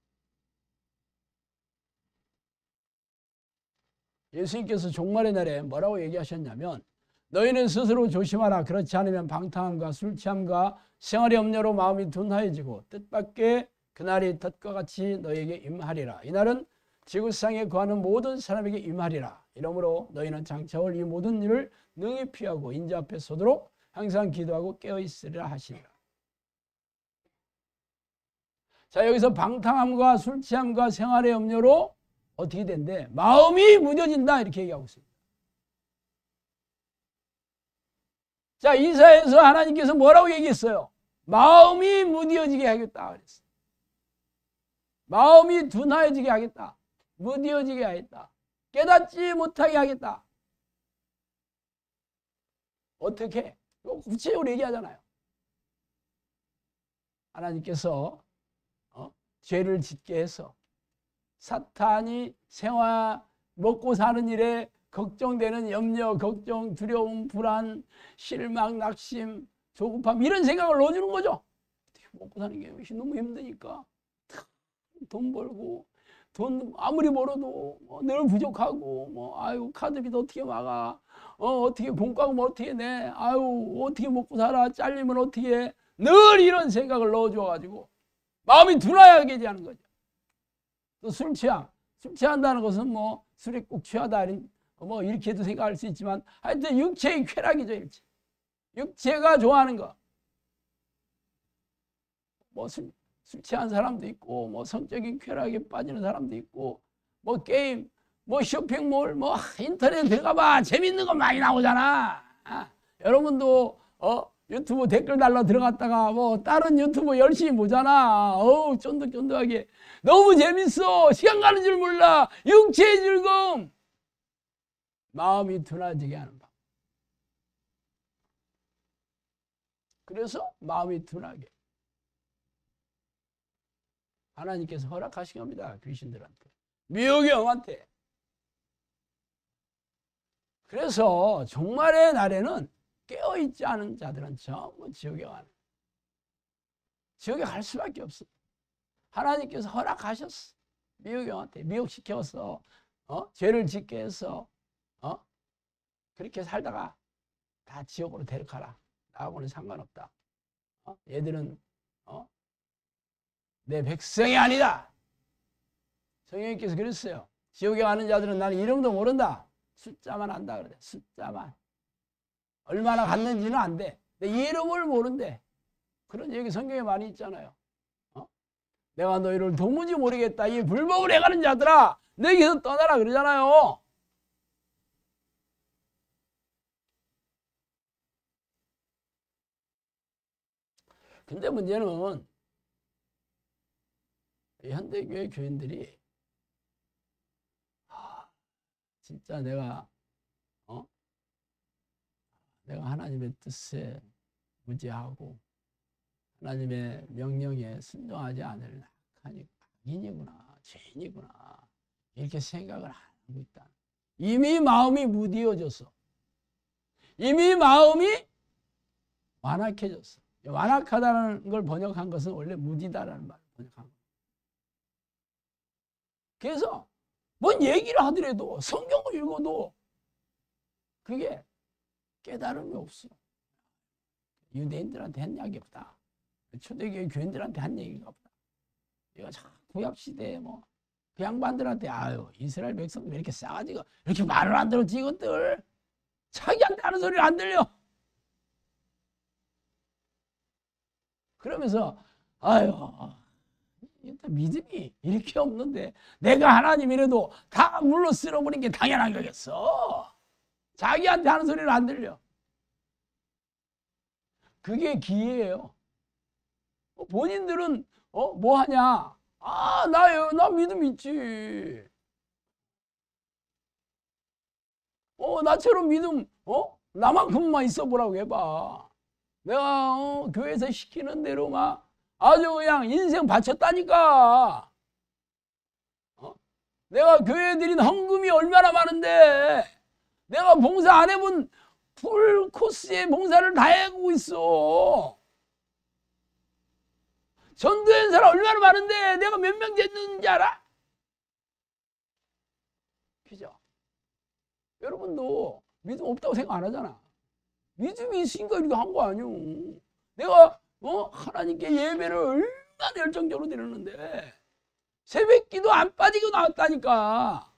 예수님께서 종말의 날에 뭐라고 얘기하셨냐면 너희는 스스로 조심하라. 그렇지 않으면 방탕함과 술 취함과 생활의 염려로 마음이 둔하여지고 뜻밖의 그날이 덫과 같이 너희에게 임하리라. 이날은 지구상에 거하는 모든 사람에게 임하리라. 이러므로 너희는 장차올 이 모든 일을 능히 피하고 인자 앞에 서도록 항상 기도하고 깨어있으리라 하시니라. 자, 여기서 방탕함과 술 취함과 생활의 염려로 어떻게 된대? 마음이 무뎌진다 이렇게 얘기하고 있습니다. 자, 이사야에서 하나님께서 뭐라고 얘기했어요? 마음이 무뎌지게 하겠다 그랬어요. 마음이 둔하여지게 하겠다. 무뎌지게 하겠다. 깨닫지 못하게 하겠다. 어떻게? 구체적으로 얘기하잖아요. 하나님께서 죄를 짓게 해서 사탄이 생활 먹고 사는 일에 걱정되는 염려, 걱정, 두려움, 불안, 실망, 낙심, 조급함 이런 생각을 넣어주는 거죠. 먹고 사는 게 너무 힘드니까 돈 벌고 돈 아무리 벌어도 늘 부족하고 아유 카드비도 어떻게 막아 어떻게 공과금 어떻게 내 아유 어떻게 먹고 살아 잘리면 어떻게 해 늘 이런 생각을 넣어줘가지고 마음이 둔하게 하는 거죠. 또 술 취함. 술 취한다는 것은 술에 꼭 취하다 이렇게도 생각할 수 있지만 하여튼 육체의 쾌락이죠. 육체가 좋아하는 거. 술 취한 사람도 있고 성적인 쾌락에 빠지는 사람도 있고 게임 쇼핑몰 인터넷 들어가봐 재밌는 거 많이 나오잖아. 여러분도 유튜브 댓글 달러 들어갔다가 다른 유튜브 열심히 보잖아. 쫀득쫀득하게 너무 재밌어. 시간 가는 줄 몰라. 육체의 즐거움. 마음이 둔해지게 하는 방. 그래서 마음이 둔하게 하나님께서 허락하신 겁니다. 귀신들한테. 미혹의 영한테. 그래서 종말의 날에는 깨어있지 않은 자들은 전부 지옥에 가는. 지옥에 갈 수밖에 없어. 하나님께서 허락하셨어. 미혹의 영한테. 미혹시켜서 죄를 짓게 해서 그렇게 살다가 다 지옥으로 데려가라. 나하고는 상관없다. 얘들은 내 백성이 아니다. 성령님께서 그랬어요. 지옥에 가는 자들은 나는 이름도 모른다. 숫자만 안다 그래. 숫자만. 얼마나 갔는지는 안 돼. 내 이름을 모른대. 그런 얘기 성경에 많이 있잖아요. 내가 너희를 도무지 모르겠다. 이 불법을 해가는 자들아 내게서 떠나라 그러잖아요. 근데 문제는 현대교회 교인들이 진짜 내가 하나님의 뜻에 무지하고 하나님의 명령에 순종하지 않을 악인이구나 죄인이구나 이렇게 생각을 안 하고 있다. 이미 마음이 무디어졌어. 이미 마음이 완악해졌어. 완악하다는 걸 번역한 것은 원래 무디다라는 말을 번역한 거예요. 그래서 뭔 얘기를 하더라도 성경을 읽어도 그게 깨달음이 없어. 유대인들한테 한 이야기보다 초대교회 교인들한테 한 얘기가 보다 이거 참 구약시대에 그 양반들한테 이스라엘 백성들 이렇게 싸가지고 이렇게 말을 안 들었지 이것들 자기한테 하는 소리를 안 들려. 그러면서 믿음이 이렇게 없는데 내가 하나님이라도 다 물로 쓸어버린 게 당연한 거겠어. 자기한테 하는 소리를 안 들려. 그게 기회예요. 본인들은 뭐 하냐? 나 믿음 있지. 나처럼 믿음, 나만큼만 있어 보라고 해봐. 내가, 교회에서 시키는 대로 막 아주 그냥 인생 바쳤다니까. 내가 교회에 드린 헌금이 얼마나 많은데, 내가 봉사 안 해본 풀 코스의 봉사를 다 해보고 있어. 전도한 사람 얼마나 많은데 내가 몇 명 됐는지 알아? 그죠? 여러분도 믿음 없다고 생각 안 하잖아. 믿음이 있으니까 이렇게 한 거 아니오. 내가 하나님께 예배를 얼마나 열정적으로 드렸는데 새벽기도 안 빠지고 나왔다니까.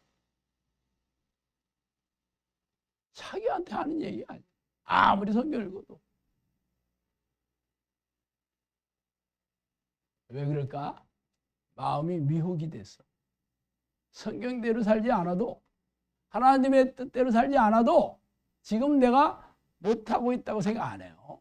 자기한테 하는 얘기 아니야. 아무리 성경 읽어도. 왜 그럴까? 마음이 미혹이 됐어. 성경대로 살지 않아도, 하나님의 뜻대로 살지 않아도 지금 내가 못하고 있다고 생각 안 해요.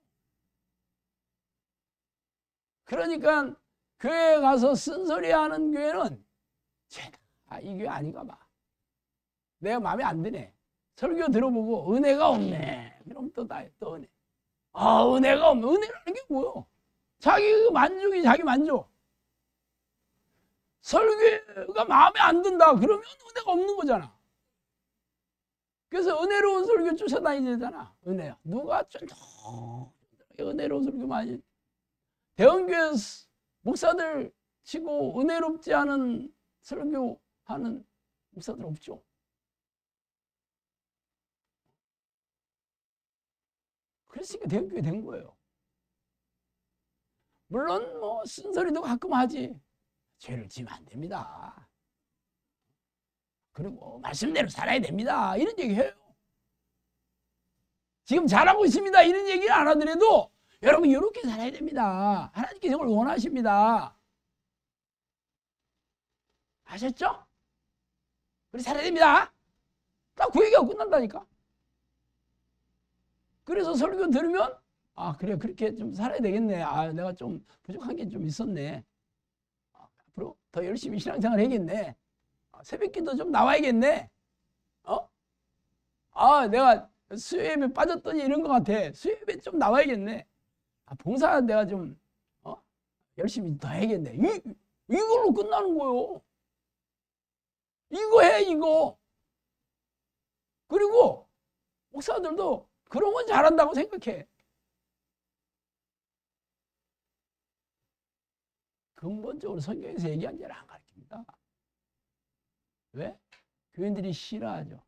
그러니까 교회에 가서 쓴소리하는 교회는 이 교회 아닌가 봐. 내가 마음에 안 드네. 설교 들어보고 은혜가 없네. 그럼 또 은혜. 은혜가 없네. 은혜라는 게 뭐야? 자기 만족이 자기 만족. 설교가 마음에 안 든다. 그러면 은혜가 없는 거잖아. 그래서 은혜로운 설교 쫓아다니야 되잖아. 은혜야. 누가 은혜로운 설교 많이. 대형교회 목사들 치고 은혜롭지 않은 설교하는 목사들 없죠. 그랬으니까 대형교회 된 거예요. 물론 쓴소리도 가끔 하지. 죄를 지면 안 됩니다. 그리고 말씀대로 살아야 됩니다. 이런 얘기 해요. 지금 잘하고 있습니다. 이런 얘기를 안 하더라도 여러분 이렇게 살아야 됩니다. 하나님께서 이걸 원하십니다. 아셨죠? 그렇게 살아야 됩니다. 딱 그 얘기가 끝난다니까. 그래서 설교 들으면 그래 그렇게 좀 살아야 되겠네. 내가 좀 부족한 게 좀 있었네. 앞으로 더 열심히 신앙생활 해야겠네. 새벽기도 좀 나와야겠네. 내가 수요예배 빠졌더니 이런 것 같아. 수요예배 좀 나와야겠네. 봉사 내가 좀 열심히 더 해야겠네. 이걸로 끝나는 거요. 이거 해 이거. 그리고 목사들도 그런 건 잘한다고 생각해. 근본적으로 성경에서 얘기한 대로 안 가르칩니다. 왜? 교인들이 싫어하죠.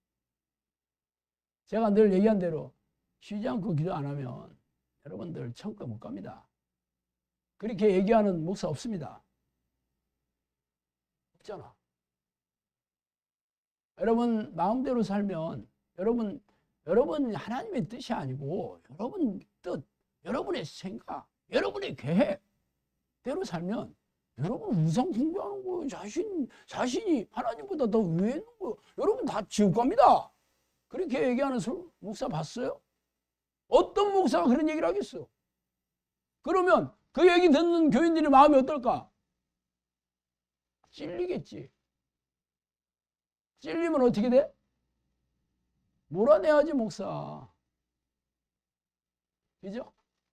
제가 늘 얘기한 대로 쉬지 않고 기도 안 하면 여러분들 천국 못 갑니다. 그렇게 얘기하는 목사 없습니다. 없잖아. 여러분 마음대로 살면 여러분 하나님의 뜻이 아니고 여러분 뜻, 여러분의 생각, 여러분의 계획대로 살면 여러분 우상 숭배하는 거예요. 자신이 하나님보다 더 위에 있는 거예요. 여러분 다 지옥 갑니다. 그렇게 얘기하는 목사 봤어요? 어떤 목사가 그런 얘기를 하겠어? 그러면 그 얘기 듣는 교인들의 마음이 어떨까? 찔리겠지. 찔리면 어떻게 돼? 몰아내야지 목사. 그죠?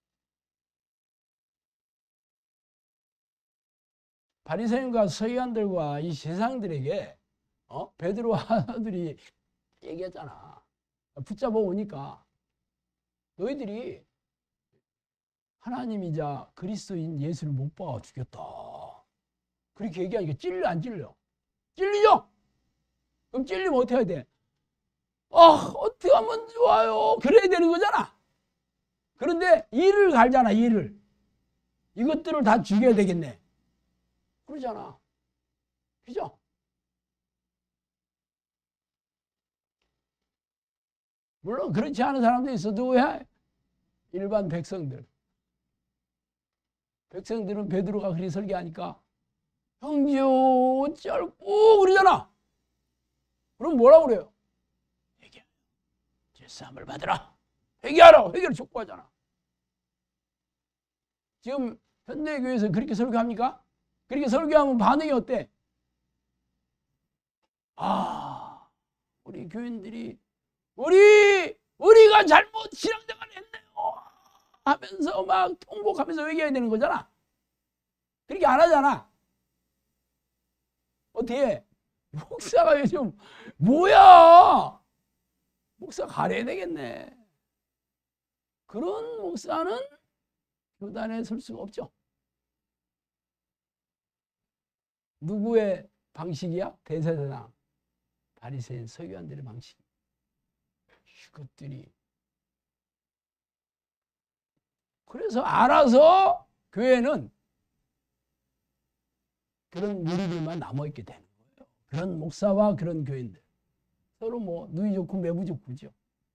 바리새인과 서기관들과 이 세상들에게 베드로 하나들이 얘기했잖아. 붙잡아 오니까 너희들이 하나님이자 그리스도인 예수를 못 봐 죽였다. 그렇게 얘기하니까 찔려 안 찔려? 찔리죠? 그럼 찔리면 어떻게 해야 돼? 어떻게 하면 좋아요? 그래야 되는 거잖아. 그런데 이를 갈잖아. 이것들을 다 죽여야 되겠네. 그러잖아. 그죠? 물론 그렇지 않은 사람도 있어. 누구야? 일반 백성들. 백성들은 베드로가 그리 설교하니까 형제요 짧고 그러잖아. 그럼 뭐라고 그래요? 회개하여 죄사함을 받으라. 회개하라. 회개를 촉구하잖아. 지금 현대교회에서 그렇게 설교합니까? 그렇게 설교하면 반응이 어때? 우리 교인들이 우리가 잘못 신앙생활 했네요 하면서 막 통곡하면서 얘기해야 되는 거잖아. 그렇게 안 하잖아. 어떻게 목사가 요즘 뭐야? 목사 가려야 되겠네. 그런 목사는 교단에 설 수가 없죠. 누구의 방식이야? 대제사장, 바리새인, 서기관들의 방식. 이것들이 그래서 알아서 교회는 그런 무리들만 남아있게 되는 거예요. 그런 목사와 그런 교인들. 서로 뭐 누이 좋고 매부 좋고죠.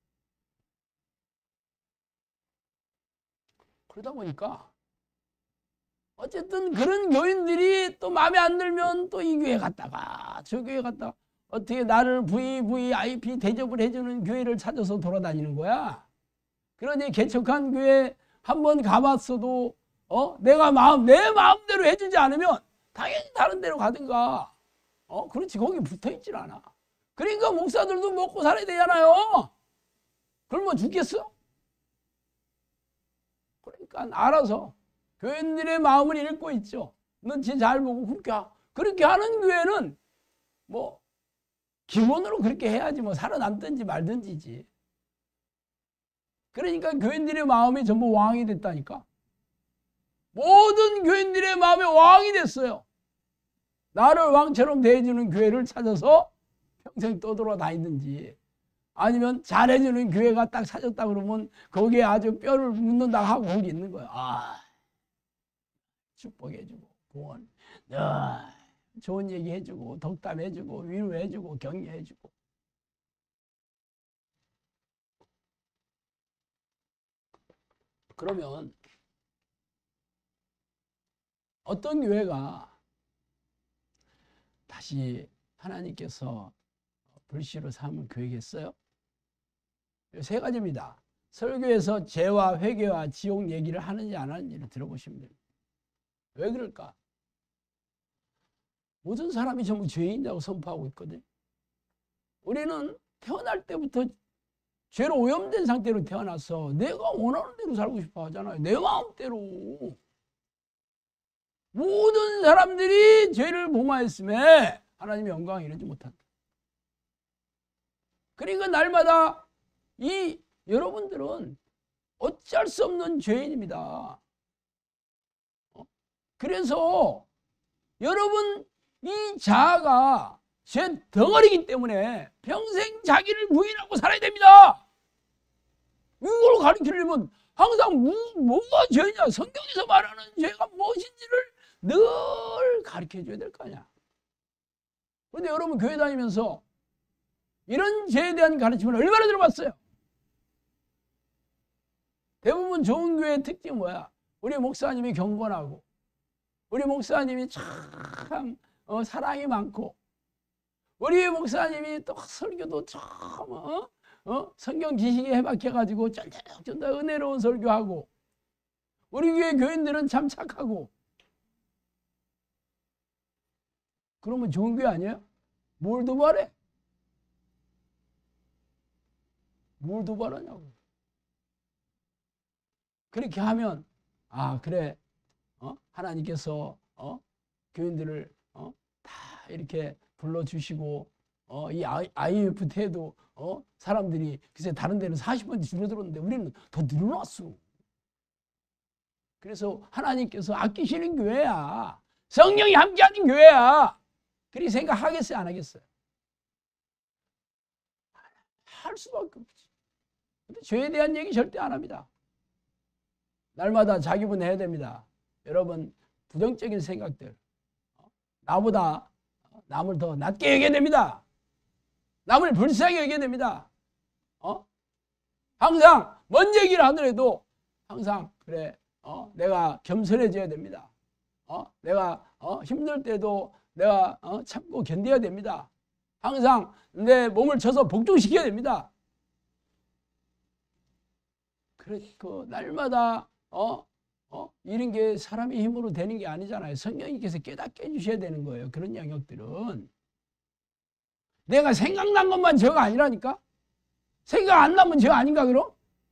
그러다 보니까 어쨌든 그런 교인들이 또 마음에 안 들면 또 이 교회 갔다가 저 교회 갔다가 어떻게 나를 VVIP 대접을 해주는 교회를 찾아서 돌아다니는 거야. 그러니 개척한 교회 한번 가봤어도 내 마음대로 해주지 않으면 당연히 다른 데로 가든가. 그렇지 거기 붙어있질 않아. 그러니까 목사들도 먹고 살아야 되잖아요. 굶어 죽겠어? 그러니까 알아서 교인들의 마음을 읽고 있죠. 눈치 잘 보고 그렇게 하는 교회는 뭐 기본으로 그렇게 해야지 뭐 살아남든지 말든지지. 그러니까 교인들의 마음이 전부 왕이 됐다니까. 모든 교인들의 마음이 왕이 됐어요. 나를 왕처럼 대해주는 교회를 찾아서 평생 떠돌아다니든지 아니면 잘해주는 교회가 딱 찾았다 그러면 거기에 아주 뼈를 묻는다 하고 거기 있는 거야. 축복해주고 구원 좋은 얘기 해주고 덕담해주고 위로해주고 격려해주고. 그러면 어떤 교회가 다시 하나님께서 불씨로 삼을 교회겠어요? 세 가지입니다. 설교에서 죄와 회개와 지옥 얘기를 하는지 안 하는지를 들어보시면 됩니다. 왜 그럴까? 모든 사람이 전부 죄인이라고 선포하고 있거든. 우리는 태어날 때부터 죄로 오염된 상태로 태어나서 내가 원하는 대로 살고 싶어 하잖아요. 내 마음대로. 모든 사람들이 죄를 범하였음에 하나님의 영광을 이루지 못한다. 그러니까 날마다 여러분들은 어쩔 수 없는 죄인입니다. 그래서 여러분 이 자아가 죄 덩어리이기 때문에 평생 자기를 부인하고 살아야 됩니다. 이걸 가르치려면 항상 뭐가 죄냐, 성경에서 말하는 죄가 무엇인지를 늘 가르쳐줘야 될 거 아니야. 그런데 여러분 교회 다니면서 이런 죄에 대한 가르침을 얼마나 들어봤어요? 대부분 좋은 교회의 특징이 뭐야? 우리 목사님이 경건하고 우리 목사님이 참 사랑이 많고 우리 목사님이 또 설교도 참 성경 지식에 해박해가지고 쫀득쫀득 은혜로운 설교하고 우리 교회 교인들은 참 착하고. 그러면 좋은 교회 아니에요? 뭘 더 바래? 뭘 더 바라냐고. 그렇게 하면 그래 하나님께서 교인들을 다 이렇게 불러주시고 이 IMF 때도 사람들이 글쎄 다른 데는 40% 줄어들었는데 우리는 더 늘어났어. 그래서 하나님께서 아끼시는 교회야. 성령이 함께하는 교회야. 그렇게 생각하겠어요? 안 하겠어요? 할 수밖에 없지. 근데 죄에 대한 얘기 절대 안 합니다. 날마다 자기분해야 됩니다. 여러분 부정적인 생각들 나보다 남을 더 낮게 여겨야 됩니다. 남을 불쌍히 여겨야 됩니다. 항상 먼 얘기를 하더라도 항상 그래 내가 겸손해져야 됩니다. 내가 힘들 때도 내가 참고 견뎌야 됩니다. 항상 내 몸을 쳐서 복종시켜야 됩니다. 그러니까 날마다 이런 게 사람의 힘으로 되는 게 아니잖아요. 성령님께서 깨닫게 해주셔야 되는 거예요. 그런 영역들은. 내가 생각난 것만 죄가 아니라니까. 생각 안 나면 죄 아닌가 그럼?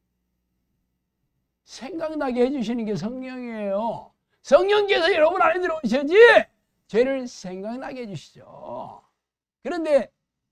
생각나게 해주시는 게 성령이에요. 성령께서 여러분 안에 들어오셔야지 죄를 생각나게 해주시죠. 그런데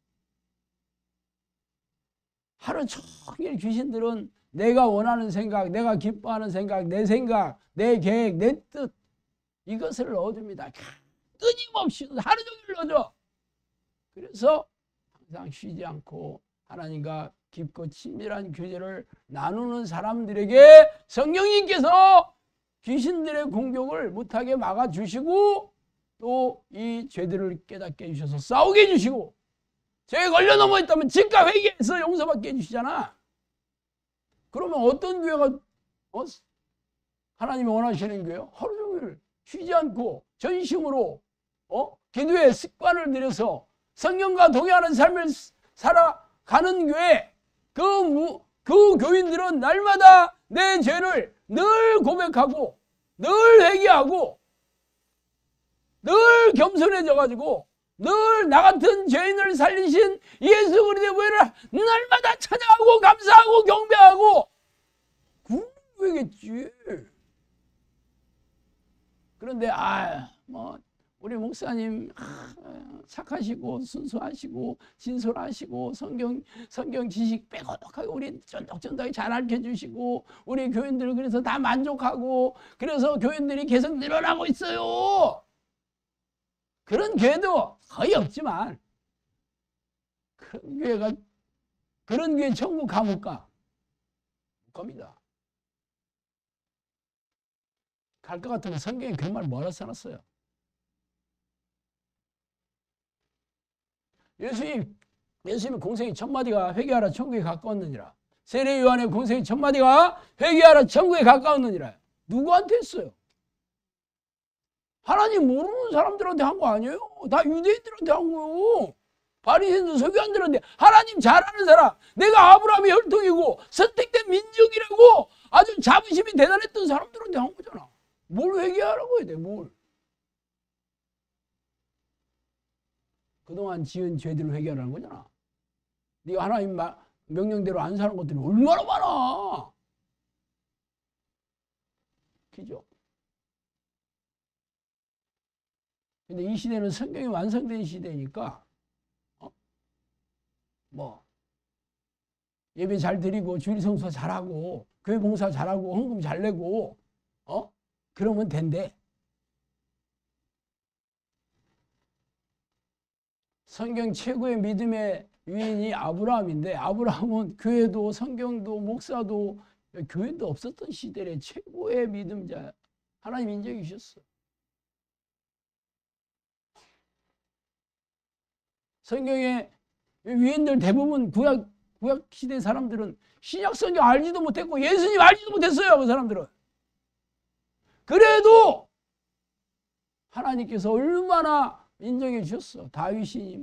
하루 종일 귀신들은 내가 원하는 생각, 내가 기뻐하는 생각, 내 계획, 내 뜻 이것을 넣어줍니다. 끊임없이 하루 종일 넣어줘. 그래서 항상 쉬지 않고 하나님과 깊고 친밀한 교제를 나누는 사람들에게 성령님께서 귀신들의 공격을 못하게 막아주시고 또 이 죄들을 깨닫게 해주셔서 싸우게 해주시고 죄에 걸려 넘어있다면 즉각 회개해서 용서받게 해주시잖아. 그러면 어떤 교회가 하나님이 원하시는 교회요? 하루 종일 쉬지 않고 전심으로 기도의 습관을 들여서 성령과 동의하는 삶을 살아가는 교회, 그 교인들은 날마다 내 죄를 늘 고백하고 늘 회개하고 늘 겸손해져가지고 늘 나 같은 죄인을 살리신 예수 그리스도의 보혈을 날마다 찬양하고 감사하고 경배하고 그러겠지. 그런데 우리 목사님 착하시고 순수하시고 진솔하시고 성경 지식 빼곡하게 우리 쫀득쫀득하게 잘 알려주시고 우리 교인들 그래서 다 만족하고 그래서 교인들이 계속 늘어나고 있어요. 그런 교회도 거의 없지만 그런 교회 천국 감옥 가? 못 갑니다. 갈 것 같으면 성경에 그런 말 뭐라 써놨어요? 예수님의 공생이 첫마디가 회개하라 천국에 가까웠느니라. 세례 요한의 공생이 첫마디가 회개하라 천국에 가까웠느니라. 누구한테 했어요? 하나님 모르는 사람들한테 한 거 아니에요? 다 유대인들한테 한 거예요. 바리새인들 서기관들한테. 하나님 잘 아는 사람, 내가 아브라함의 혈통이고 선택된 민족이라고 아주 자부심이 대단했던 사람들한테 한 거잖아. 뭘 회개하라고 해야 돼? 뭘? 그동안 지은 죄들을 회개하라는 거잖아. 네가 하나님 명령대로 안 사는 것들이 얼마나 많아. 그죠? 근데 이 시대는 성경이 완성된 시대니까 예배 잘 드리고 주일 성수 잘하고 교회 봉사 잘하고 헌금 잘 내고 그러면 된대. 성경 최고의 믿음의 유인이 아브라함인데 아브라함은 교회도 성경도 목사도 교회도 없었던 시대의 최고의 믿음자 하나님 인정해 주셨어. 성경의 위인들 대부분 구약 시대 사람들은 신약 성경 알지도 못했고 예수님 알지도 못했어요. 그 사람들은. 그래도 하나님께서 얼마나 인정해 주셨어. 다윗이니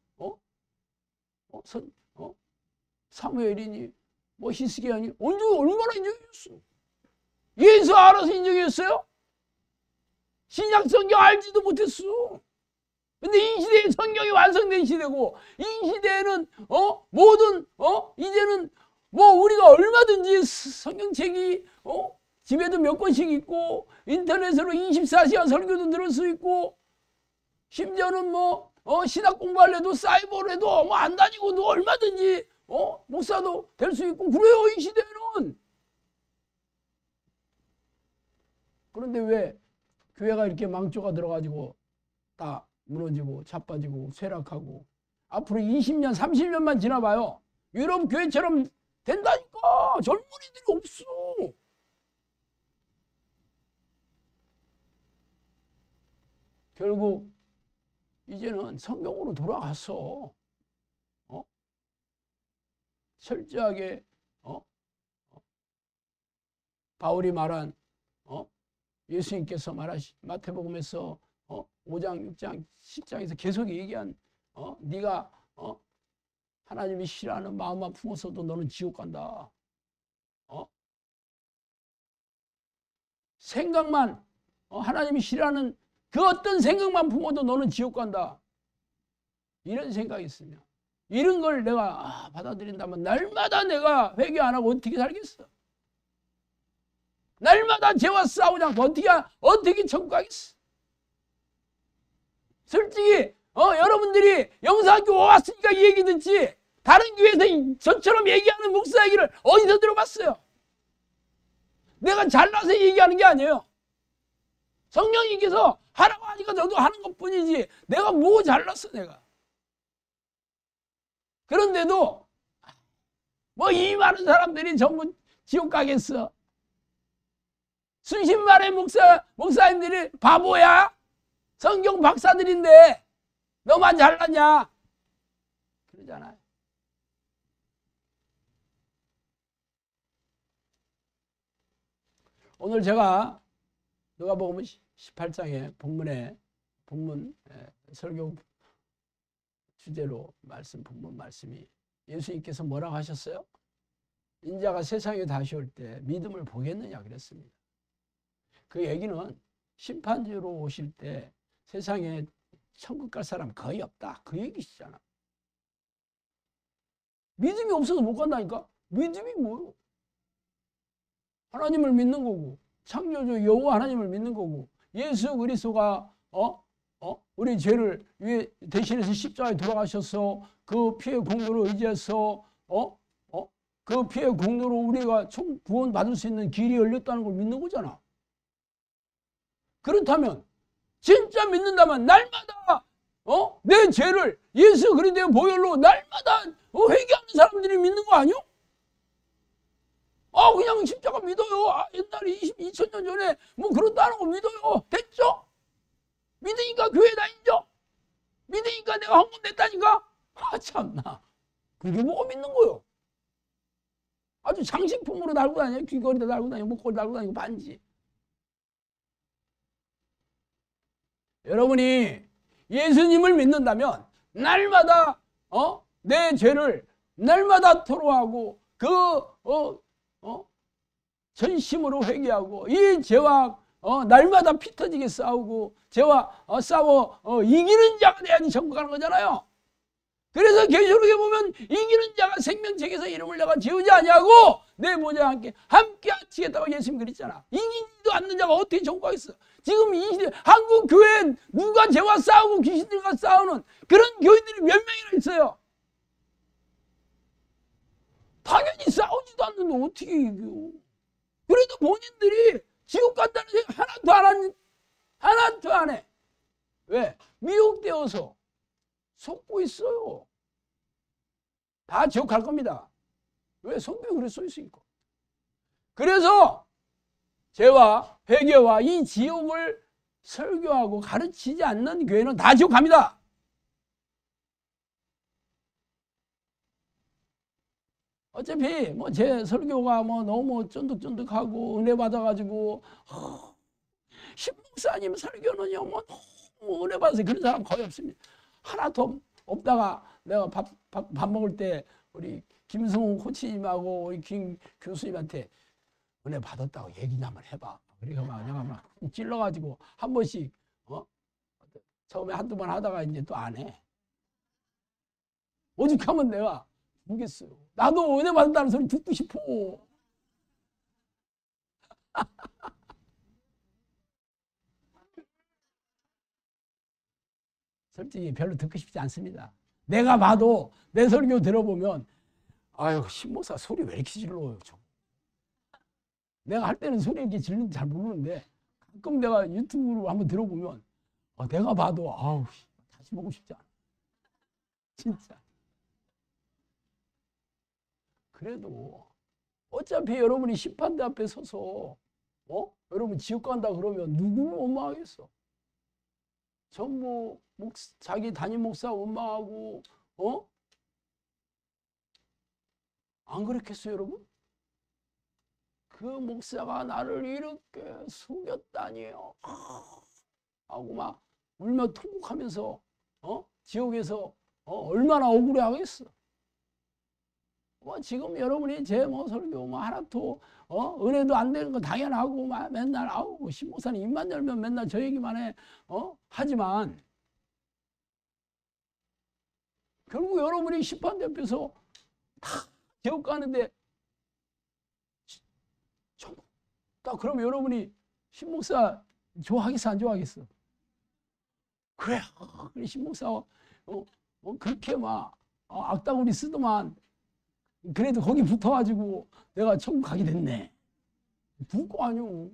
사무엘이니 히스기야니 얼마나 인정해 줬어. 예수 알아서 인정해 줬어요? 신약 성경 알지도 못했어. 근데 이 시대에 성경이 완성된 시대고 이 시대에는 이제는 우리가 얼마든지 성경책이 집에도 몇 권씩 있고 인터넷으로 24시간 설교도 들을 수 있고 심지어는 신학 공부하려도 사이버로 해도 안 다니고도 얼마든지 목사도 될 수 있고 그래요. 이 시대는. 그런데 왜 교회가 이렇게 망조가 들어가지고 다 무너지고 자빠지고 쇠락하고 앞으로 20년 30년만 지나봐요. 유럽 교회처럼 된다니까. 젊은이들이 없어. 결국 이제는 성경으로 돌아가서 철저하게 바울이 말한 예수님께서 말하신 마태복음에서 5장, 6장, 10장에서 계속 얘기한 네가 하나님이 싫어하는 마음만 품어서도 너는 지옥 간다. 생각만 하나님이 싫어하는 그 어떤 생각만 품어도 너는 지옥 간다. 이런 생각이 있으면 이런 걸 내가 받아들인다면 날마다 내가 회개 안 하고 어떻게 살겠어? 날마다 죄와 싸우지 않고 어떻게 천국 가겠어? 솔직히 여러분들이 영상학교 왔으니까 이 얘기 듣지, 다른 교회에서 저처럼 얘기하는 목사 얘기를 어디서 들어봤어요? 내가 잘나서 얘기하는 게 아니에요. 성령님께서 하라고 하니까 너도 하는 것뿐이지 내가 뭐 잘났어 내가. 그런데도 뭐 이 많은 사람들이 전부 지옥 가겠어? 수십 마리의 목사님들이 바보야? 성경 박사들인데 너만 잘났냐? 그러잖아요. 오늘 제가 누가복음 18장의 본문 설교 주제로 본문 말씀이, 예수님께서 뭐라고 하셨어요? 인자가 세상에 다시 올 때 믿음을 보겠느냐 그랬습니다. 그 얘기는 심판주로 오실 때 세상에 천국 갈 사람 거의 없다, 그 얘기시잖아. 믿음이 없어서 못 간다니까? 믿음이 뭐요? 하나님을 믿는 거고, 창조주 여호와 하나님을 믿는 거고, 예수 그리스도가 우리 죄를 위해 대신해서 십자가에 돌아가셔서 그 피의 공로로 의지해서 그 피의 공로로 우리가 구원 받을 수 있는 길이 열렸다는 걸 믿는 거잖아. 그렇다면 진짜 믿는다면 날마다 내 죄를 예수 그리스도의 보혈로 날마다 회개하는 사람들이 믿는 거 아니요? 그냥 십자가 믿어요. 옛날에 2000년 전에 뭐 그렇다는 거 믿어요. 됐죠? 믿으니까 교회 다니죠? 믿으니까 내가 헌금 냈다니까? 참나. 그게 뭐가 믿는 거요? 아주 장식품으로 달고 다녀. 귀걸이도 달고 다니고 목걸이 달고 다니고 반지. 여러분이 예수님을 믿는다면 날마다 내 죄를 날마다 토로하고 전심으로 회개하고 이 죄와 날마다 피 터지게 싸우고 죄와 싸워 이기는 자가 돼야지 천국 가는 거잖아요. 그래서 계시록에 보면 이기는 자가 생명책에서 이름을 내가 지우지 아니하고 내 모자와 함께 지겠다고 예수님 그랬잖아. 이기지도 않는 자가 어떻게 천국 가겠어? 지금 이 한국 교회에 누가 죄와 싸우고 귀신들과 싸우는 그런 교인들이 몇 명이나 있어요. 당연히 싸우지도 않는데 어떻게 이겨? 그래도 본인들이 지옥 간다는 생각 하나도 안 해. 왜? 미혹되어서 속고 있어요. 다 지옥 갈 겁니다. 왜? 성경에 그래 써 있으니까. 그래서 죄와 회개와 이 지옥을 설교하고 가르치지 않는 교회는 다 지옥 갑니다. 어차피 뭐 제 설교가 뭐 너무 쫀득쫀득하고 은혜 받아가지고 신목사님 설교는요 뭐 너무 은혜 받아서 그런 사람 거의 없습니다. 하나도 없다가 내가 밥 먹을 때 우리 김승훈 코치님하고 우리 김 교수님한테 은혜 받았다고 얘기 좀 한번 해봐. 그러니까 내가 막 찔러가지고 한 번씩 처음에 한두 번 하다가 이제 또 안 해. 오죽하면 내가 모르겠어요. 나도 은혜 받았다는 소리 듣고 싶어. 솔직히 별로 듣고 싶지 않습니다. 내가 봐도 내 설교 들어보면 아유 신목사 소리 왜 이렇게 질러요? 내가 할 때는 소리 이렇게 질르는지 잘 모르는데 가끔 내가 유튜브로 한번 들어보면 내가 봐도 아우 다시 보고 싶지 않아. 진짜. 그래도 어차피 여러분이 심판대 앞에 서서 여러분 지옥 간다 그러면 누구는 원망하겠어? 전부 자기 담임 목사 원망하고 안 그렇겠어요 여러분? 그 목사가 나를 이렇게 속였다니요 하고 막 울며 통곡하면서 지옥에서 얼마나 억울해하겠어. 지금 여러분이 제 설교 하나도 은혜도 안 되는 거 당연하고 맨날 신목사님 입만 열면 맨날 저 얘기만 해 하지만 결국 여러분이 심판대 앞에서 다 지옥 가는데 딱 그러면 여러분이 신목사 좋아하겠어 안 좋아하겠어? 그래 신목사 그렇게 막 악다구리 쓰더만 그래도 거기 붙어가지고 내가 천국 가게 됐네. 부을 거 아니오.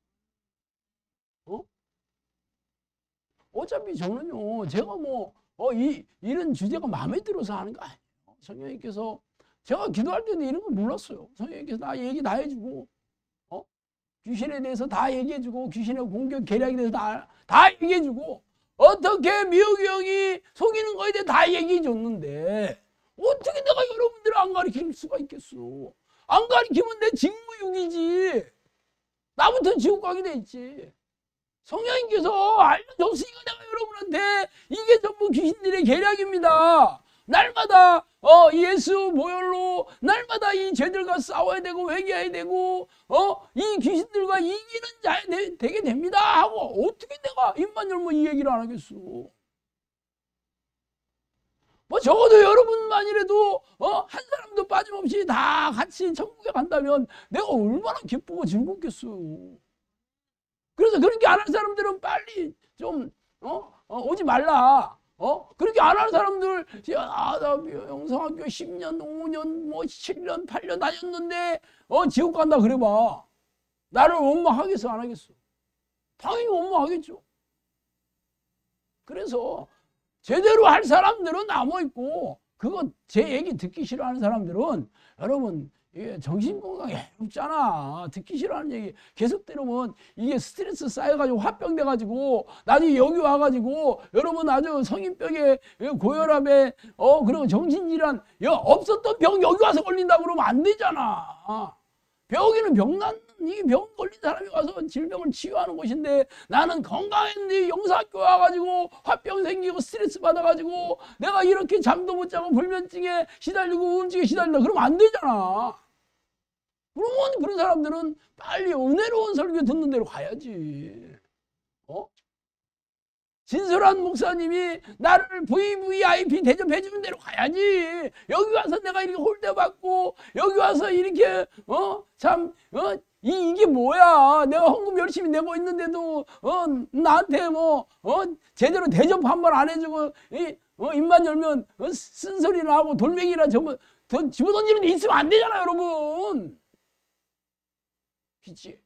어차피 저는요, 제가 이런 주제가 마음에 들어서 하는 거 아니에요. 성령님께서, 제가 기도할 때는 이런 걸 몰랐어요. 성령님께서 나 얘기 다 해주고, 귀신에 대해서 다 얘기해주고, 귀신의 공격, 계략에 대해서 다 얘기해주고, 어떻게 미호기 형이 속이는 거에 대해 다 얘기해줬는데, 어떻게 내가 여러분들을 안 가르칠 수가 있겠어? 안 가르치면 내 직무유기지. 나부터 지옥 가게 돼 있지. 성령님께서 알려줬으니까 내가 여러분한테 이게 전부 귀신들의 계략입니다. 날마다 예수 보혈로 날마다 이 죄들과 싸워야 되고 회개해야 되고 이 귀신들과 이기는 자 되게 됩니다 하고 어떻게 내가 입만 열면 이 얘기를 안 하겠어. 적어도 여러분만이라도 한 사람도 빠짐없이 다 같이 천국에 간다면 내가 얼마나 기쁘고 즐겁겠어요. 그래서 그렇게 안 할 사람들은 빨리 좀 오지 말라. 그렇게 안 하는 사람들 나 영성학교 10년, 5년, 7년, 8년 다녔는데 지옥 간다 그래봐. 나를 원망하겠어 안 하겠어? 당연히 원망하겠죠. 그래서 제대로 할 사람들은 남아있고 그거 제 얘기 듣기 싫어하는 사람들은 여러분 이게 정신건강에 해롭잖아. 듣기 싫어하는 얘기 계속 들으면 이게 스트레스 쌓여가지고 화병 돼가지고 나중에 여기 와가지고 여러분 아주 성인병에 고혈압에 그리고 정신질환 없었던 병 여기 와서 걸린다고 그러면 안 되잖아. 병이는 이 병 걸린 사람이 와서 질병을 치유하는 곳인데 나는 건강했는데 영사학교 와가지고 화병 생기고 스트레스 받아가지고 내가 이렇게 잠도 못 자고 불면증에 시달리고 우울증에 시달린다 그러면 안 되잖아. 그러면 그런 사람들은 빨리 은혜로운 설교 듣는 대로 가야지. 진솔한 목사님이 나를 VVIP 대접해주는 대로 가야지. 여기 와서 내가 이렇게 홀대받고 여기 와서 이렇게 이게 뭐야. 내가 헌금 열심히 내고 있는데도 나한테 제대로 대접 한 번 안 해주고 입만 열면 쓴소리를 하고 돌멩이라 집어던지는 데 있으면 안 되잖아 여러분. 그치?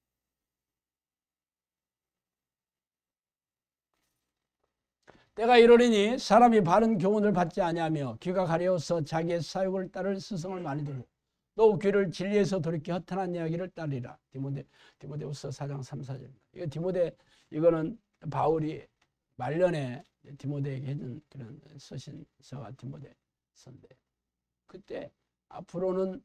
때가 이르리니 사람이 바른 교훈을 받지 아니하며 귀가 가려워서 자기의 사욕을 따를 스승을 많이 두고 또 귀를 진리에서 돌이켜 허탄한 이야기를 따르리라. 디모데후서 4장 3, 4절입니다. 이거는 바울이 말년에 디모데에게 해준 그런 서신서가 디모데서인데 그때 앞으로는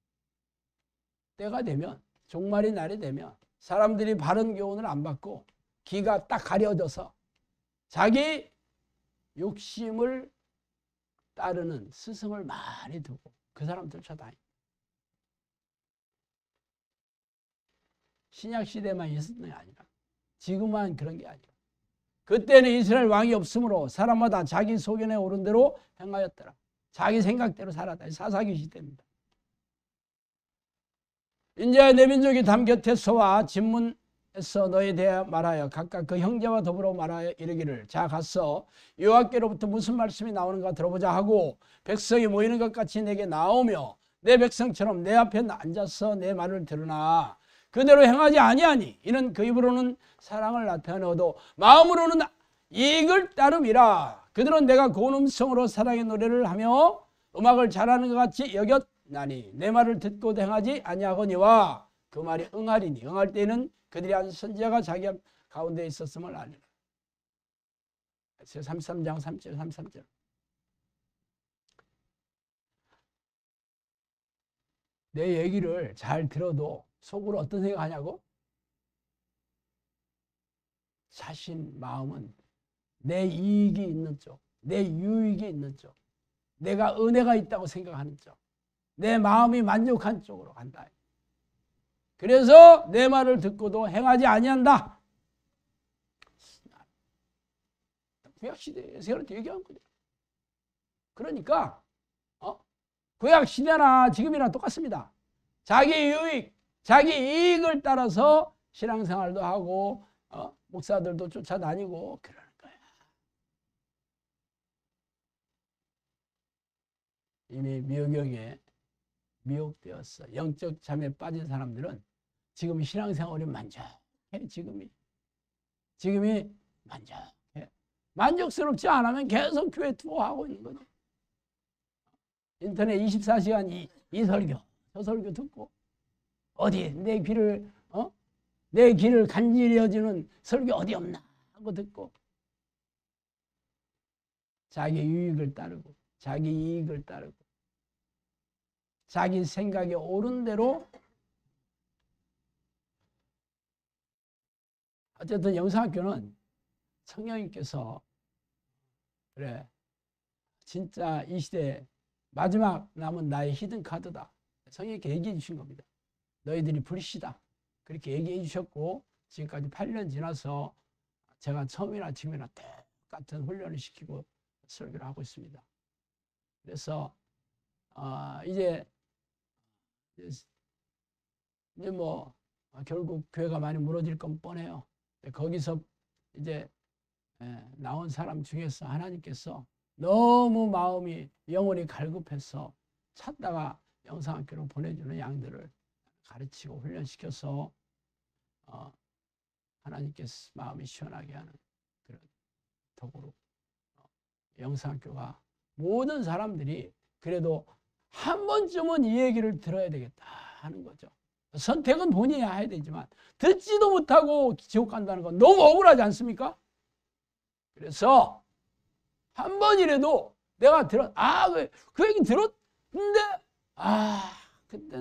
때가 되면 종말의 날이 되면 사람들이 바른 교훈을 안 받고 귀가 딱 가려져서 자기 욕심을 따르는 스승을 많이 두고 그 사람 쫓아다니고 신약시대만 있었던 게 아니라 지금만 그런 게 아니라 그때는 이스라엘 왕이 없으므로 사람마다 자기 소견에 오른 대로 행하였더라. 자기 생각대로 살았다. 사사기 시대입니다. 이제 내 민족이 담 곁에 서와 진문에서 너에 대해 말하여 각각 그 형제와 더불어 말하여 이르기를 자 가서 여호와께로부터 무슨 말씀이 나오는가 들어보자 하고 백성이 모이는 것 같이 내게 나오며 내 백성처럼 내 앞에 앉아서 내 말을 들으나 그대로 행하지 아니하니 이는 그 입으로는 사랑을 나타내어도 마음으로는 이익을 따름이라. 그들은 내가 고운 음성으로 사랑의 노래를 하며 음악을 잘하는 것 같이 여겼나니 내 말을 듣고도 행하지 아니하거니와 그 말이 응하리니 응할 때에는 그들이 한 선지자가 자기 가운데 있었음을 아니라. 33장 3절 33절. 내 얘기를 잘 들어도 속으로 어떤 생각하냐고? 자신 마음은 내 이익이 있는 쪽, 내 유익이 있는 쪽, 내가 은혜가 있다고 생각하는 쪽, 내 마음이 만족한 쪽으로 간다. 그래서 내 말을 듣고도 행하지 아니한다. 구약시대에서 얘기한 거죠. 그러니까 구약 시대나 지금이나 똑같습니다. 자기 유익, 자기 이익을 따라서 신앙생활도 하고 목사들도 쫓아다니고 그러는 거야. 이미 미혹경에 미혹되었어. 영적 잠에 빠진 사람들은 지금 신앙생활이 만족해. 지금이 만족해. 만족스럽지 않으면 계속 교회 투어하고 있는 거지. 인터넷 24시간 이 설교, 저 설교 듣고 어디 내 귀를 간지러지는 설교 어디 없나 하고 듣고 자기 유익을 따르고 자기 이익을 따르고 자기 생각에 옳은 대로 어쨌든 영성학교는 성령님께서 그래 진짜 이 시대 마지막 남은 나의 히든 카드다. 성령님께 얘기해 주신 겁니다. 너희들이 불시다. 그렇게 얘기해 주셨고 지금까지 8년 지나서 제가 처음이나 지금이나 똑같은 훈련을 시키고 설교를 하고 있습니다. 그래서 이제 뭐 결국 교회가 많이 무너질 건 뻔해요. 거기서 이제 나온 사람 중에서 하나님께서 너무 마음이 영혼이 갈급해서 찾다가 영성학교로 보내주는 양들을 가르치고 훈련시켜서 하나님께서 마음이 시원하게 하는 그런 도구로 영성학교가 모든 사람들이 그래도 한 번쯤은 이 얘기를 들어야 되겠다 하는 거죠. 선택은 본인이 해야 되지만 듣지도 못하고 지옥 간다는 건 너무 억울하지 않습니까? 그래서 한 번이라도 내가 그 얘기 들었는데 그때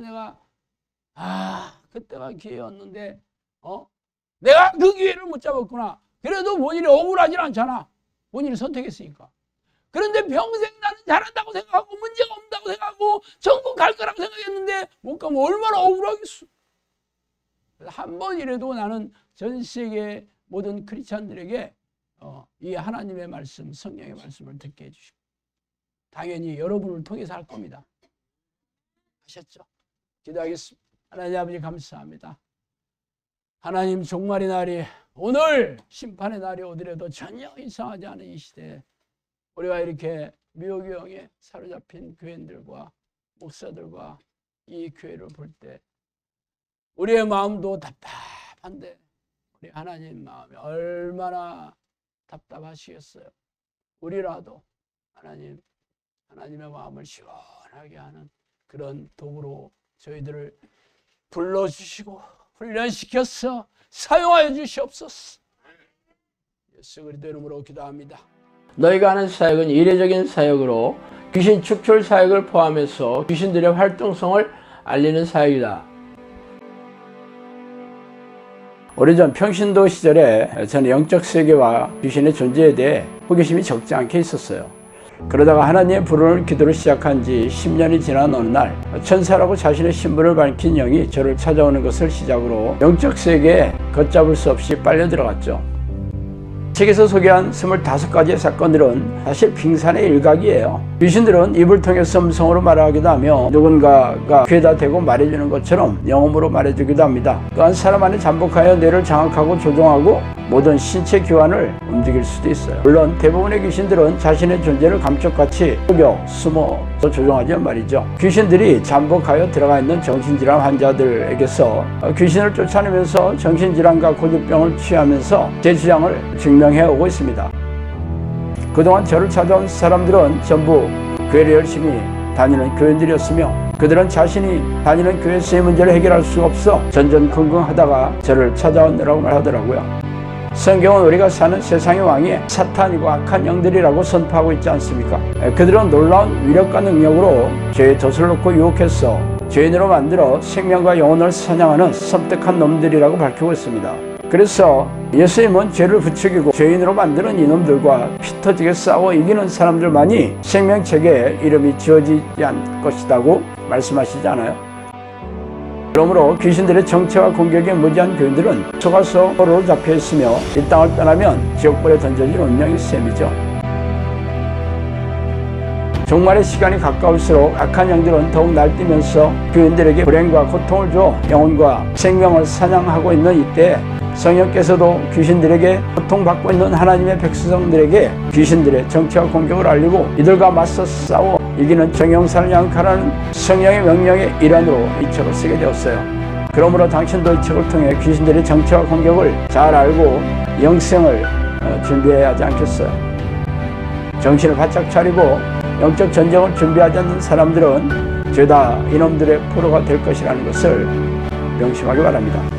그때가 기회였는데 내가 그 기회를 못 잡았구나. 그래도 본인이 억울하진 않잖아. 본인이 선택했으니까. 그런데 평생 나는 잘한다고 생각하고 문제가 없다고 생각하고 전국 갈 거라고 생각했는데 못 가면 얼마나 억울하겠어. 한 번이라도 나는 전 세계 모든 크리스찬들에게 이 하나님의 말씀, 성령의 말씀을 듣게 해주시고 당연히 여러분을 통해서 할 겁니다. 아셨죠? 기도하겠습니다. 하나님 아버지 감사합니다. 하나님 종말의 날이 오늘 심판의 날이 오더라도 전혀 이상하지 않은 이 시대에 우리가 이렇게 미혹경에 사로잡힌 교인들과 목사들과 이 교회를 볼 때 우리의 마음도 답답한데 우리 하나님 마음이 얼마나 답답하시겠어요. 우리라도 하나님의 마음을 시원하게 하는 그런 도구로 저희들을 불러주시고 훈련시켜서 사용하여 주시옵소서. 예수 그리스도 이름으로 기도합니다. 너희가 하는 사역은 이례적인 사역으로 귀신 축출 사역을 포함해서 귀신들의 활동성을 알리는 사역이다. 오래전 평신도 시절에 저는 영적 세계와 귀신의 존재에 대해 호기심이 적지 않게 있었어요. 그러다가 하나님의 부르는 기도를 시작한 지 10년이 지난 어느 날 천사라고 자신의 신분을 밝힌 영이 저를 찾아오는 것을 시작으로 영적 세계에 걷잡을 수 없이 빨려 들어갔죠. 책에서 소개한 25가지의 사건들은 사실 빙산의 일각이에요. 귀신들은 입을 통해서 음성으로 말하기도 하며 누군가가 귀에다 대고 말해주는 것처럼 영음으로 말해주기도 합니다. 또한 사람 안에 잠복하여 뇌를 장악하고 조종하고 모든 신체 기관을 움직일 수도 있어요. 물론 대부분의 귀신들은 자신의 존재를 감쪽같이 속여 숨어서 조종하지만 말이죠. 귀신들이 잠복하여 들어가 있는 정신질환 환자들에게서 귀신을 쫓아내면서 정신질환과 고집병을 취하면서 제 주장을 증명해오고 있습니다. 그동안 저를 찾아온 사람들은 전부 교회를 열심히 다니는 교인들이었으며 그들은 자신이 다니는 교회에서의 문제를 해결할 수가 없어 전전긍긍하다가 저를 찾아오느라고 말하더라고요. 성경은 우리가 사는 세상의 왕이 사탄이고 악한 영들이라고 선포하고 있지 않습니까? 그들은 놀라운 위력과 능력으로 죄의 덫을 놓고 유혹해서 죄인으로 만들어 생명과 영혼을 사냥하는 섬뜩한 놈들이라고 밝히고 있습니다. 그래서 예수님은 죄를 부추기고 죄인으로 만드는 이놈들과 피 터지게 싸워 이기는 사람들만이 생명책에 이름이 지어지지 않을 것이라고 말씀하시지 않아요? 그러므로 귀신들의 정체와 공격에 무지한 교인들은 속아서 포로로 잡혀 있으며 이 땅을 떠나면 지옥불에 던져질 운명이 셈이죠. 종말의 시간이 가까울수록 악한 영들은 더욱 날뛰면서 교인들에게 불행과 고통을 줘 영혼과 생명을 사냥하고 있는 이때 성령께서도 귀신들에게 고통받고 있는 하나님의 백성들에게 귀신들의 정체와 공격을 알리고 이들과 맞서 싸워 이기는 정형산을 양육하라는 성령의 명령의 일환으로 이 책을 쓰게 되었어요. 그러므로 당신도 이 책을 통해 귀신들의 정체와 공격을 잘 알고 영생을 준비해야 하지 않겠어요? 정신을 바짝 차리고 영적 전쟁을 준비하지 않는 사람들은 죄다 이놈들의 포로가 될 것이라는 것을 명심하기 바랍니다.